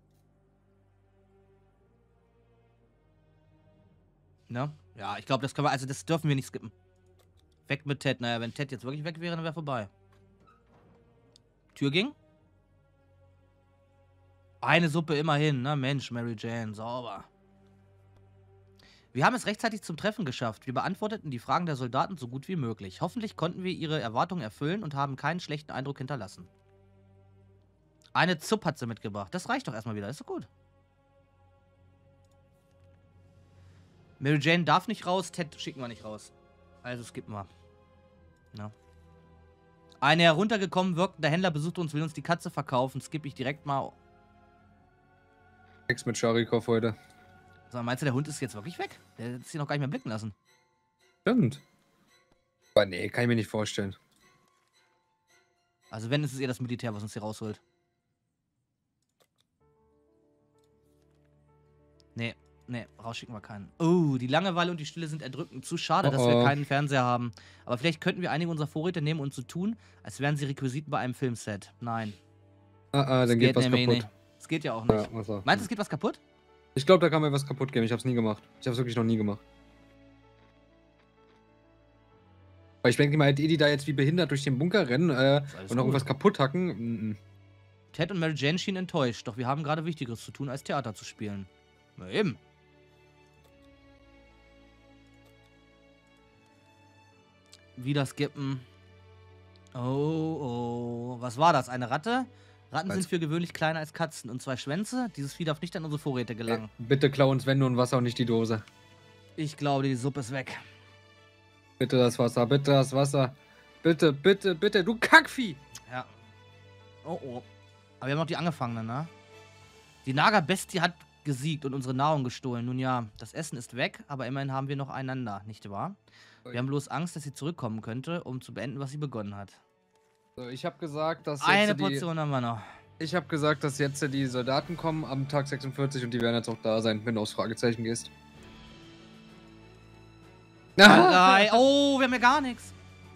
Ne? Ja, ich glaube, das können wir, also das dürfen wir nicht skippen. Weg mit Ted. Naja, wenn Ted jetzt wirklich weg wäre, dann wäre vorbei. Tür ging. Eine Suppe immerhin, ne? Mensch, Mary Jane, sauber. Wir haben es rechtzeitig zum Treffen geschafft. Wir beantworteten die Fragen der Soldaten so gut wie möglich. Hoffentlich konnten wir ihre Erwartungen erfüllen und haben keinen schlechten Eindruck hinterlassen. Eine Zupp hat sie mitgebracht. Das reicht doch erstmal wieder. Ist doch gut. Mary Jane darf nicht raus. Ted schicken wir nicht raus. Also skippen wir. Ja. Eine heruntergekommen wirkende Händler besucht uns, will uns die Katze verkaufen. Skippe ich direkt mal. Nix mit Scharikow heute. So, meinst du, der Hund ist jetzt wirklich weg? Der hat sich noch gar nicht mehr blicken lassen. Stimmt. Aber nee, kann ich mir nicht vorstellen. Also wenn, ist es eher das Militär, was uns hier rausholt. Nee, nee, rausschicken wir keinen. Oh, die Langeweile und die Stille sind erdrückend. Zu schade, Oh dass wir oh. keinen Fernseher haben. Aber vielleicht könnten wir einige unserer Vorräte nehmen und so tun, als wären sie Requisiten bei einem Filmset. Nein. Ah, ah, Das dann geht was nämlich kaputt. nicht. Das geht ja auch nicht. Ja, was auch. Meinst du, es geht was kaputt? Ich glaube, da kann mir was kaputt gehen. Ich hab's nie gemacht. Ich hab's wirklich noch nie gemacht. Weil ich denke mal, die, die da jetzt wie behindert durch den Bunker rennen äh, Ist alles und noch gut. irgendwas kaputt hacken. Mm, mm. Ted und Mary Jane schienen enttäuscht, doch wir haben gerade Wichtigeres zu tun, als Theater zu spielen. Na eben. Wieder skippen. Oh, oh. Was war das? Eine Ratte? Ratten Was? sind für gewöhnlich kleiner als Katzen und zwei Schwänze. Dieses Vieh darf nicht an unsere Vorräte gelangen. Äh, bitte klau uns wenn nur ein Wasser und nicht die Dose. Ich glaube, die Suppe ist weg. Bitte das Wasser, bitte das Wasser. Bitte, bitte, bitte, du Kackvieh! Ja. Oh, oh. Aber wir haben noch die Angefangenen, ne? Die Naga-Bestie hat gesiegt und unsere Nahrung gestohlen. Nun ja, das Essen ist weg, aber immerhin haben wir noch einander, nicht wahr? Wir haben bloß Angst, dass sie zurückkommen könnte, um zu beenden, was sie begonnen hat. So, ich habe gesagt, dass Eine jetzt die, Portion haben wir noch. ich habe gesagt, dass jetzt die Soldaten kommen am Tag sechsundvierzig und die werden jetzt auch da sein, wenn du aufs Fragezeichen gehst. Drei. Oh, wir haben ja gar nichts.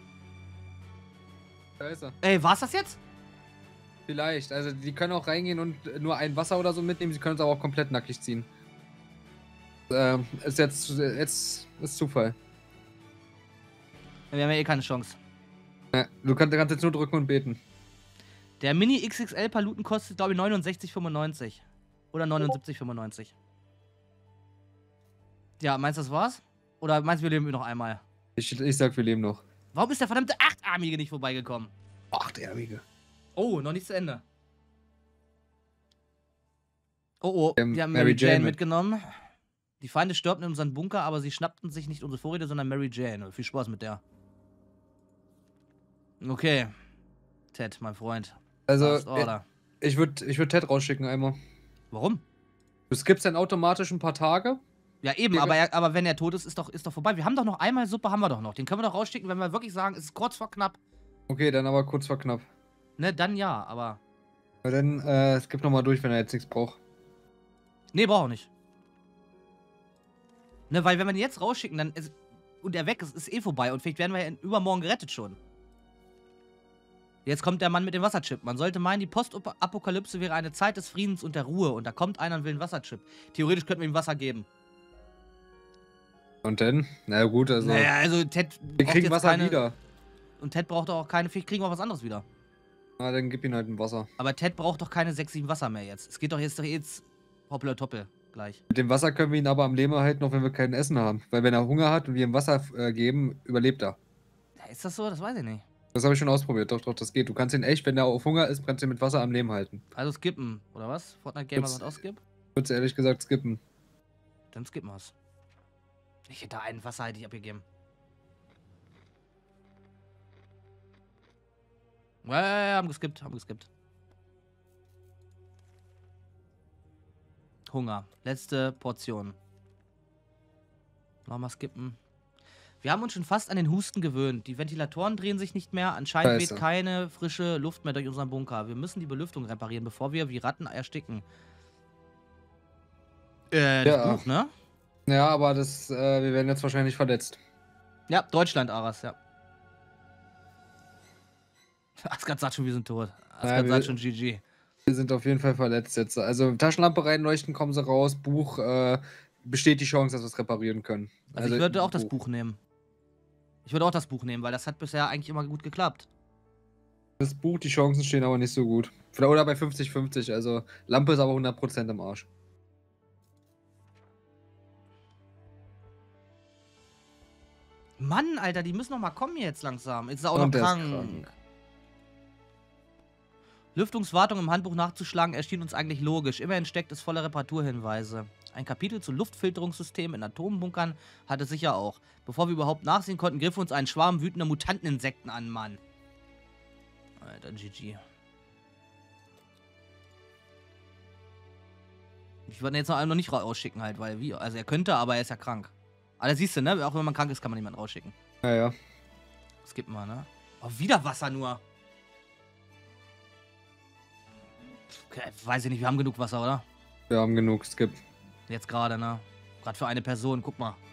Da ist er. Ey, war's das jetzt? Vielleicht. Also die können auch reingehen und nur ein Wasser oder so mitnehmen. Sie können es aber auch komplett nackig ziehen. Ähm, ist jetzt, jetzt ist Zufall. Wir haben ja eh keine Chance. Ja, du kannst, kannst jetzt nur drücken und beten. Der Mini X X L Paluten kostet, glaube ich, neunundsechzig fünfundneunzig. Oder neunundsiebzig fünfundneunzig. Ja, meinst du, das war's? Oder meinst du, wir leben noch einmal? Ich, ich sag, wir leben noch. Warum ist der verdammte Achtarmige nicht vorbeigekommen? Achtarmige. Oh, noch nicht zu Ende. Oh, oh, Ähm, wir haben Mary Mary Jane, Jane mit. mitgenommen. Die Feinde stürmten in unseren Bunker, aber sie schnappten sich nicht unsere Vorräte, sondern Mary Jane. Viel Spaß mit der. Okay. Ted, mein Freund. Also, Last ich, Order. ich würde ich würd Ted rausschicken einmal. Warum? Du skippst dann automatisch ein paar Tage. Ja, eben, Ja, aber, er, aber wenn er tot ist, ist doch, ist doch vorbei. Wir haben doch noch einmal Suppe, haben wir doch noch. Den können wir doch rausschicken, wenn wir wirklich sagen, es ist kurz vor knapp. Okay, dann aber kurz vor knapp. Ne, dann ja, aber. Weil dann äh, skip nochmal durch, wenn er jetzt nichts braucht. Nee, braucht auch nicht. Ne, weil wenn wir den jetzt rausschicken, dann ist, und er weg ist, ist eh vorbei. Und vielleicht werden wir ja übermorgen gerettet schon. Jetzt kommt der Mann mit dem Wasserchip. Man sollte meinen, die Postapokalypse wäre eine Zeit des Friedens und der Ruhe. Und da kommt einer und will einen Wasserchip. Theoretisch könnten wir ihm Wasser geben. Und dann? Na gut, also. Naja, also Ted wir braucht kriegen jetzt Wasser keine, wieder. Und Ted braucht doch auch keine, vielleicht kriegen wir auch was anderes wieder. Na, dann gib ihm halt ein Wasser. Aber Ted braucht doch keine sechs, sieben Wasser mehr jetzt. Es geht doch jetzt doch jetzt hoppla toppel gleich. Mit dem Wasser können wir ihn aber am Leben erhalten, auch wenn wir kein Essen haben. Weil wenn er Hunger hat und wir ihm Wasser äh, geben, überlebt er. Ja, ist das so? Das weiß ich nicht. Das habe ich schon ausprobiert. Doch, doch, das geht. Du kannst ihn echt, wenn er auf Hunger ist, kannst du ihn mit Wasser am Leben halten. Also skippen, oder was? Fortnite Gamer Gibt's- sagt auch skip? Ich würde ehrlich gesagt skippen. Dann skippen wir's. Ich hätte einen Wasser hätte ich abgegeben. Ja, ja, ja, haben geskippt, haben geskippt. Hunger. Letzte Portion. Nochmal skippen. Wir haben uns schon fast an den Husten gewöhnt. Die Ventilatoren drehen sich nicht mehr. Anscheinend Scheiße. weht keine frische Luft mehr durch unseren Bunker. Wir müssen die Belüftung reparieren, bevor wir wie Ratten ersticken. Äh, das Ja. Buch, ne? Ja, aber das, äh, wir werden jetzt wahrscheinlich verletzt. Ja, Deutschland, Aras, ja. Asgard sagt schon, wir sind tot. Asgard wir- sagt schon G G. Wir sind auf jeden Fall verletzt jetzt. Also Taschenlampe reinleuchten, kommen sie raus. Buch, äh, besteht die Chance, dass wir es reparieren können. Also, ich würde auch das Buch nehmen. Ich würde auch das Buch nehmen, weil das hat bisher eigentlich immer gut geklappt. Das Buch, die Chancen stehen aber nicht so gut. Oder bei fünfzig fünfzig, also Lampe ist aber hundert Prozent im Arsch. Mann, Alter, die müssen noch mal kommen jetzt langsam. Jetzt ist er auch noch Und der ist krank. krank. Lüftungswartung im Handbuch nachzuschlagen erschien uns eigentlich logisch. Immerhin steckt es voller Reparaturhinweise. Ein Kapitel zu Luftfilterungssystemen in Atombunkern hatte sicher auch. Bevor wir überhaupt nachsehen konnten, griff uns ein Schwarm wütender Mutanteninsekten an, Mann. Alter, G G. Ich würde ihn jetzt noch, noch nicht rausschicken halt, weil wie? Also er könnte, aber er ist ja krank. Aber das siehst du, ne? Auch wenn man krank ist, kann man niemanden rausschicken. Ja, ja. Das gibt mal, ne? Oh, wieder Wasser nur. Okay, weiß ich nicht, wir haben genug Wasser, oder? Wir haben genug, skip. Jetzt gerade, ne? Gerade für eine Person, guck mal.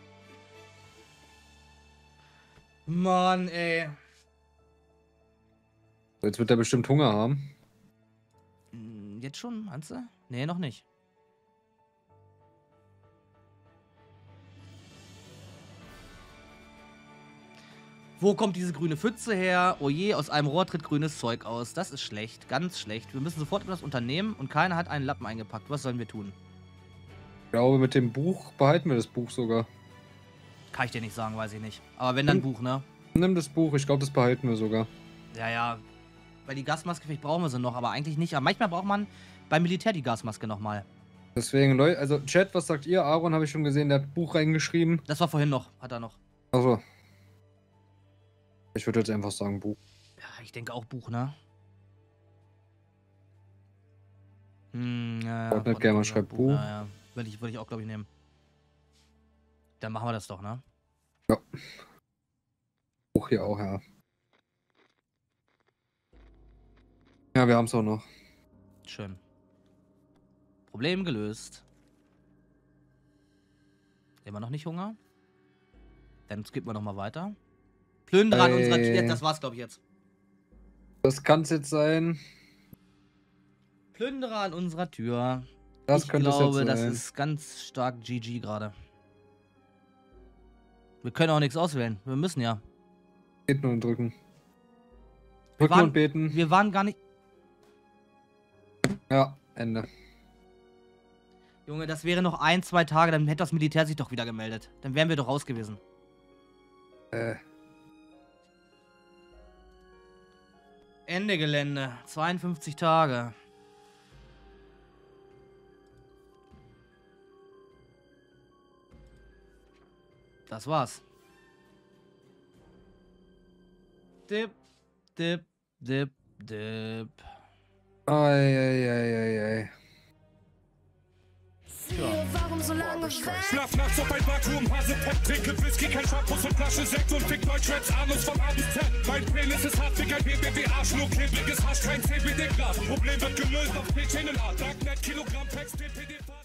Mann, ey. Jetzt wird er bestimmt Hunger haben. Hm, Jetzt schon, meinst du? Nee, noch nicht. Wo kommt diese grüne Pfütze her? Oh je, aus einem Rohr tritt grünes Zeug aus. Das ist schlecht, ganz schlecht. Wir müssen sofort etwas unternehmen und keiner hat einen Lappen eingepackt. Was sollen wir tun? Ich glaube, mit dem Buch behalten wir das Buch sogar. Kann ich dir nicht sagen, weiß ich nicht. Aber wenn, dann Hm. Buch, ne? Nimm das Buch, ich glaube, das behalten wir sogar. Ja, ja. Weil die Gasmaske, vielleicht brauchen wir sie noch, aber eigentlich nicht. Aber manchmal braucht man beim Militär die Gasmaske nochmal. Deswegen, Leute, also Chat, was sagt ihr? Aaron habe ich schon gesehen, der hat Buch reingeschrieben. Das war vorhin noch, hat er noch. Also. Ich würde jetzt einfach sagen Buch. Ja, ich denke auch Buch, ne? Hm, ja, ja. Fortnite Gamer schreibt Buch. Ja, ja. Würde ich, würde ich auch, glaube ich, nehmen. Dann machen wir das doch, ne? Ja. Buch hier auch, ja. Ja, wir haben es auch noch. Schön. Problem gelöst. Immer noch nicht Hunger? Dann skippen wir noch mal weiter. Plünderer an unserer Tür. Das war's, glaube ich, jetzt. Das kann es jetzt sein. Plünderer an unserer Tür. Das ich könnte glaube, es jetzt das sein. ist ganz stark G G gerade. Wir können auch nichts auswählen. Wir müssen ja. Beten und drücken. Wir Drücken waren, und beten. wir waren gar nicht... Ja, Ende. Junge, das wäre noch ein, zwei Tage, dann hätte das Militär sich doch wieder gemeldet. Dann wären wir doch raus gewesen. Äh. Ende Gelände. zweiundfünfzig Tage. Das war's. Dip, dip, dip, dip. Eieieiei. Warum so lange weg? Schlaf nachts auf ein Vakuum, Hase, Pep, trinke Whisky, kein Shampoos und Flasche Sekt und fick Deutschraps Anus von A bis Z. Mein Penis ist hart wie kein B B W-Arschloch, klebriges Hasch, kein C B D-Glas. Problem wird gelöst auf P-Channel-Art, Darknet, Kilogramm, Packs, D P D-Fahrt.